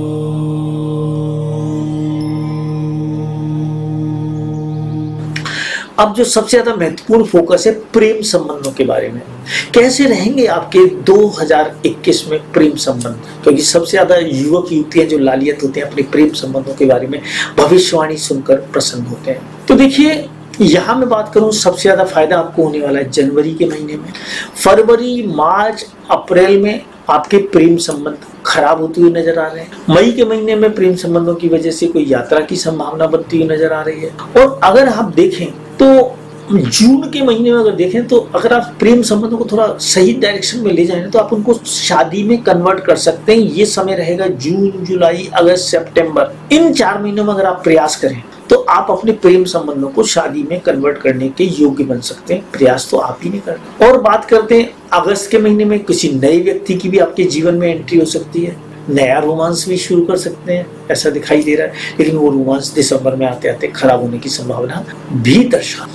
अब जो सबसे ज्यादा महत्वपूर्ण फोकस है प्रेम संबंधों के बारे में, कैसे रहेंगे आपके दो हज़ार इक्कीस में प्रेम संबंध, क्योंकि सबसे ज्यादा युवक युवतियां जो लालियत होते हैं अपने प्रेम संबंधों के बारे में भविष्यवाणी सुनकर प्रसन्न होते हैं। तो देखिए, यहाँ मैं बात करूं सबसे ज्यादा फायदा आपको होने वाला है जनवरी के महीने में। फरवरी, मार्च, अप्रैल में आपके प्रेम संबंध खराब होते हुए नजर आ रहे हैं। मई के महीने में प्रेम संबंधों की वजह से कोई यात्रा की संभावना बनती हुई नजर आ रही है। और अगर आप देखें तो जून के महीने में अगर देखें तो अगर आप प्रेम संबंधों को थोड़ा सही डायरेक्शन में ले जाएं तो आप उनको शादी में कन्वर्ट कर सकते हैं। ये समय रहेगा जून, जुलाई, अगस्त, सितंबर, इन चार महीनों में अगर आप प्रयास करें तो आप अपने प्रेम संबंधों को शादी में कन्वर्ट करने के योग्य बन सकते हैं। प्रयास तो आप ही ने करना। और बात करते हैं अगस्त के महीने में किसी नए व्यक्ति की भी आपके जीवन में एंट्री हो सकती है, नया रोमांस भी शुरू कर सकते हैं, ऐसा दिखाई दे रहा है। लेकिन वो रोमांस दिसंबर में आते आते खराब होने की संभावना भी दर्शा।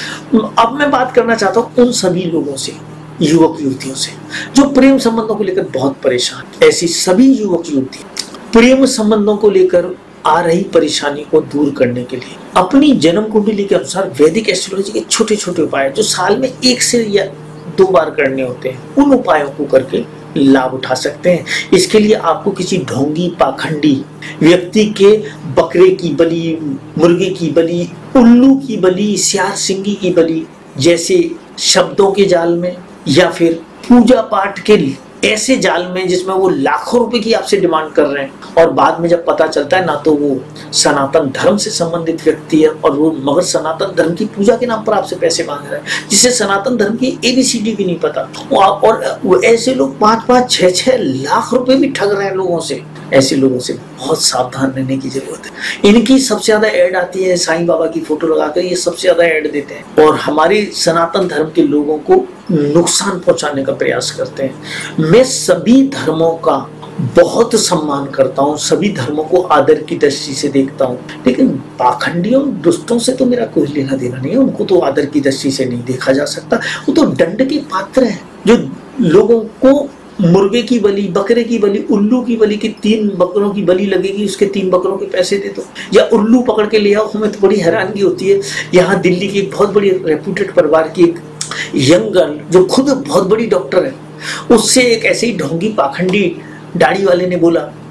अब मैं बात करना चाहता हूँ उन सभी लोगों से, युवक युवतियों से जो प्रेम संबंधों को लेकर बहुत परेशान। ऐसी सभी युवक युवती प्रेम संबंधों को लेकर आ रही परेशानी को दूर करने के लिए अपनी जन्म कुंडली के अनुसार वैदिक एस्ट्रोलॉजी के छोटे छोटे उपाय जो साल में एक से या दो बार करने होते हैं, उन उपायों को करके लाभ उठा सकते हैं। इसके लिए आपको किसी ढोंगी पाखंडी व्यक्ति के बकरे की बलि, मुर्गे की बलि, उल्लू की बलि, सियार सिंगी की बलि जैसे शब्दों के जाल में या फिर पूजा पाठ के ऐसे जाल में जिसमें वो लाखों रुपए की आपसे डिमांड कर रहे हैं और बाद में जब पता चलता है ना तो वो सनातन धर्म से संबंधित व्यक्ति है और वो मगर सनातन धर्म की पूजा के नाम पर आपसे पैसे मांग रहे हैं जिससे सनातन धर्म की एबीसीडी भी नहीं पता। और ऐसे लोग पांच पांच छह छह लाख रुपए भी ठग रहे हैं लोगों से। ऐसे लोगों से बहुत सावधान रहने की जरूरत है। इनकी सबसे ज्यादा ऐड आती है साईं बाबा की फोटो लगाकर, ये सबसे ज्यादा ऐड देते हैं और हमारे सनातन धर्म के लोगों को नुकसान पहुंचाने का प्रयास करते हैं। मैं सभी धर्मों का बहुत सम्मान करता हूँ, सभी धर्मों को आदर की दृष्टि से देखता हूँ, लेकिन पाखंडियों दुष्टों से तो मेरा कोई लेना देना नहीं है। उनको तो आदर की दृष्टि से नहीं देखा जा सकता। वो तो दंड के पात्र हैं जो लोगों को मुर्गे की बलि, बकरे की बलि, उल्लू की बलि की तीन बकरों की बलि लगेगी, उसके तीन बकरों के पैसे दे दो या उल्लू पकड़ के ले आओ। हमें तो बड़ी हैरानगी होती है। यहाँ दिल्ली की एक बहुत बड़ी रेप्यूटेड परिवार की एक यंग गर्ल जो खुद बहुत बड़ी डॉक्टर है, उससे एक ऐसे ही ढोंगी पाखंडी दाढ़ी वाले ने बोला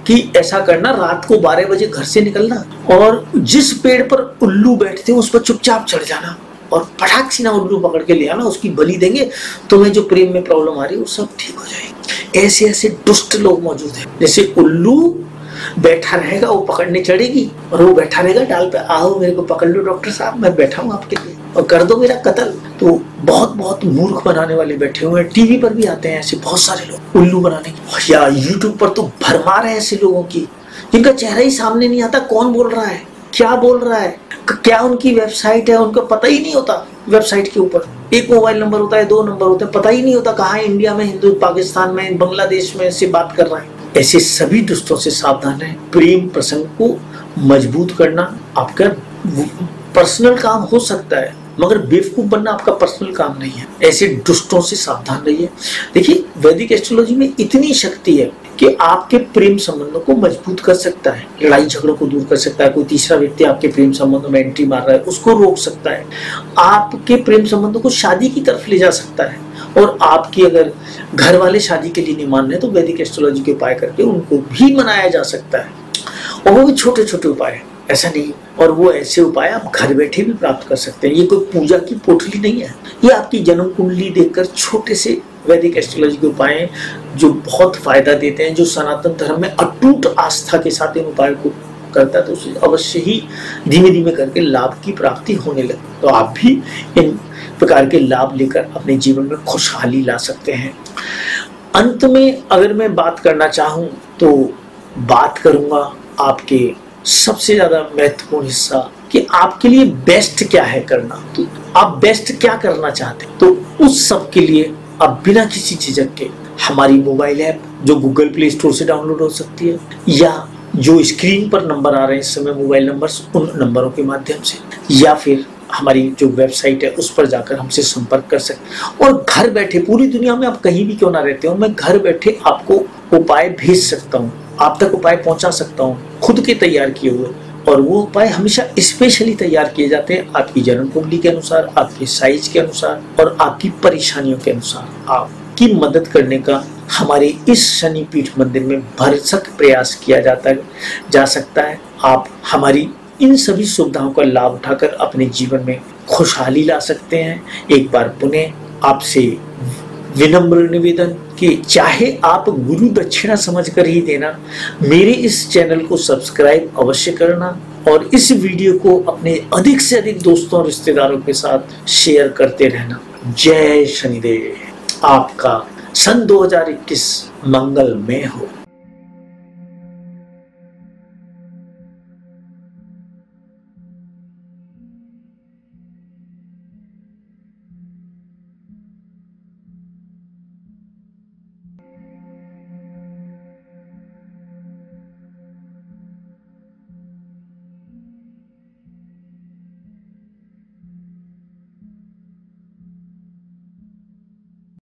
कि ऐसा करना, रात को बारह बजे घर से निकलना और जिस पेड़ पर उल्लू बैठते हैं उस पर चुपचाप चढ़ जाना और फटाक से ना उल्लू पकड़ के ले आना, उसकी बलि देंगे, तुम्हें जो प्रेम में प्रॉब्लम आ रही है वो सब ठीक हो जाएगी। ऐसे ऐसे दुष्ट लोग मौजूद हैं। जैसे उल्लू बैठा रहेगा, वो पकड़ने चढ़ेगी और वो बैठा रहेगा डाल पे, आओ मेरे को पकड़ लो डॉक्टर साहब, मैं बैठा हूँ आपके लिए और कर दो मेरा कत्ल। तो बहुत बहुत मूर्ख बनाने वाले बैठे हुए हैं। टीवी पर भी आते हैं ऐसे बहुत सारे लोग उल्लू बनाने की, या यूट्यूब पर तो भरमार है ऐसे लोगों की जिनका चेहरा ही सामने नहीं आता, कौन बोल रहा है, क्या बोल रहा है, क्या उनकी वेबसाइट है, उनको पता ही नहीं होता। वेबसाइट के ऊपर एक मोबाइल नंबर होता है, दो नंबर होते हैं, पता ही नहीं होता कहाँ है, इंडिया में, हिंदू पाकिस्तान में, बांग्लादेश में से बात कर रहा है। ऐसे सभी दुष्टों से सावधान है। प्रेम प्रसंग को मजबूत करना आपका पर्सनल काम हो सकता है, मगर बेवकूफ बनना आपका पर्सनल काम नहीं है। ऐसे दुष्टों से सावधान रहिए। देखिए, वैदिक एस्ट्रोलॉजी में इतनी शक्ति है कि आपके प्रेम संबंधों को मजबूत कर सकता है, लड़ाई झगड़ों को दूर कर सकता है। कोई तीसरा व्यक्ति आपके प्रेम संबंधों में एंट्री मार रहा है, उसको रोक सकता है, आपके प्रेम संबंधों को शादी की तरफ ले जा सकता है। और आपकी अगर घर वाले शादी के लिए नहीं मान रहे तो वैदिक एस्ट्रोलॉजी के उपाय करके उनको भी मनाया जा सकता है, और वो भी छोटे छोटे उपाय, ऐसा नहीं। और वो ऐसे उपाय आप घर बैठे भी प्राप्त कर सकते हैं। ये कोई पूजा की पोटली नहीं है, ये आपकी जन्म कुंडली देखकर छोटे से वैदिक एस्ट्रोलॉजी के उपाय हैं जो बहुत फायदा देते हैं। जो सनातन धर्म में अटूट आस्था के साथ इन उपायों को करता है तो उसे अवश्य ही धीमे धीमे करके लाभ की प्राप्ति होने लगे। तो आप भी इन प्रकार के लाभ लेकर अपने जीवन में खुशहाली ला सकते हैं। अंत में अगर मैं बात करना चाहूं तो बात करूंगा आपके सबसे ज्यादा महत्वपूर्ण हिस्सा कि आपके लिए बेस्ट क्या है करना। तो आप बेस्ट क्या करना चाहते हैं, तो उस सब के लिए आप बिना किसी झिझक के हमारी मोबाइल ऐप जो गूगल प्ले स्टोर से डाउनलोड हो सकती है, या जो स्क्रीन पर नंबर आ रहे हैं इस समय मोबाइल नंबर्स, उन नंबरों के माध्यम से, या फिर हमारी जो वेबसाइट है उस पर जाकर हमसे संपर्क कर सकते। और घर बैठे, पूरी दुनिया में आप कहीं भी क्यों ना रहते हो, मैं घर बैठे आपको उपाय भेज सकता हूँ, आप तक उपाय पहुंचा सकता हूँ, खुद के तैयार किए हुए। और वो उपाय हमेशा स्पेशली तैयार किए जाते हैं आपकी जन्म कुंडली के अनुसार, आपके साइज के अनुसार और आपकी परेशानियों के अनुसार। आपकी मदद करने का हमारे इस शनि पीठ मंदिर में भरसक प्रयास किया जाता है जा सकता है। आप हमारी इन सभी सुविधाओं का लाभ उठाकर अपने जीवन में खुशहाली ला सकते हैं। एक बार पुनः आपसे विनम्र निवेदन कि चाहे आप गुरु दक्षिणा समझकर ही देना, मेरे इस चैनल को सब्सक्राइब अवश्य करना और इस वीडियो को अपने अधिक से अधिक दोस्तों और रिश्तेदारों के साथ शेयर करते रहना। जय शनिदेव। आपका सन दो हज़ार इक्कीस मंगलमय हो।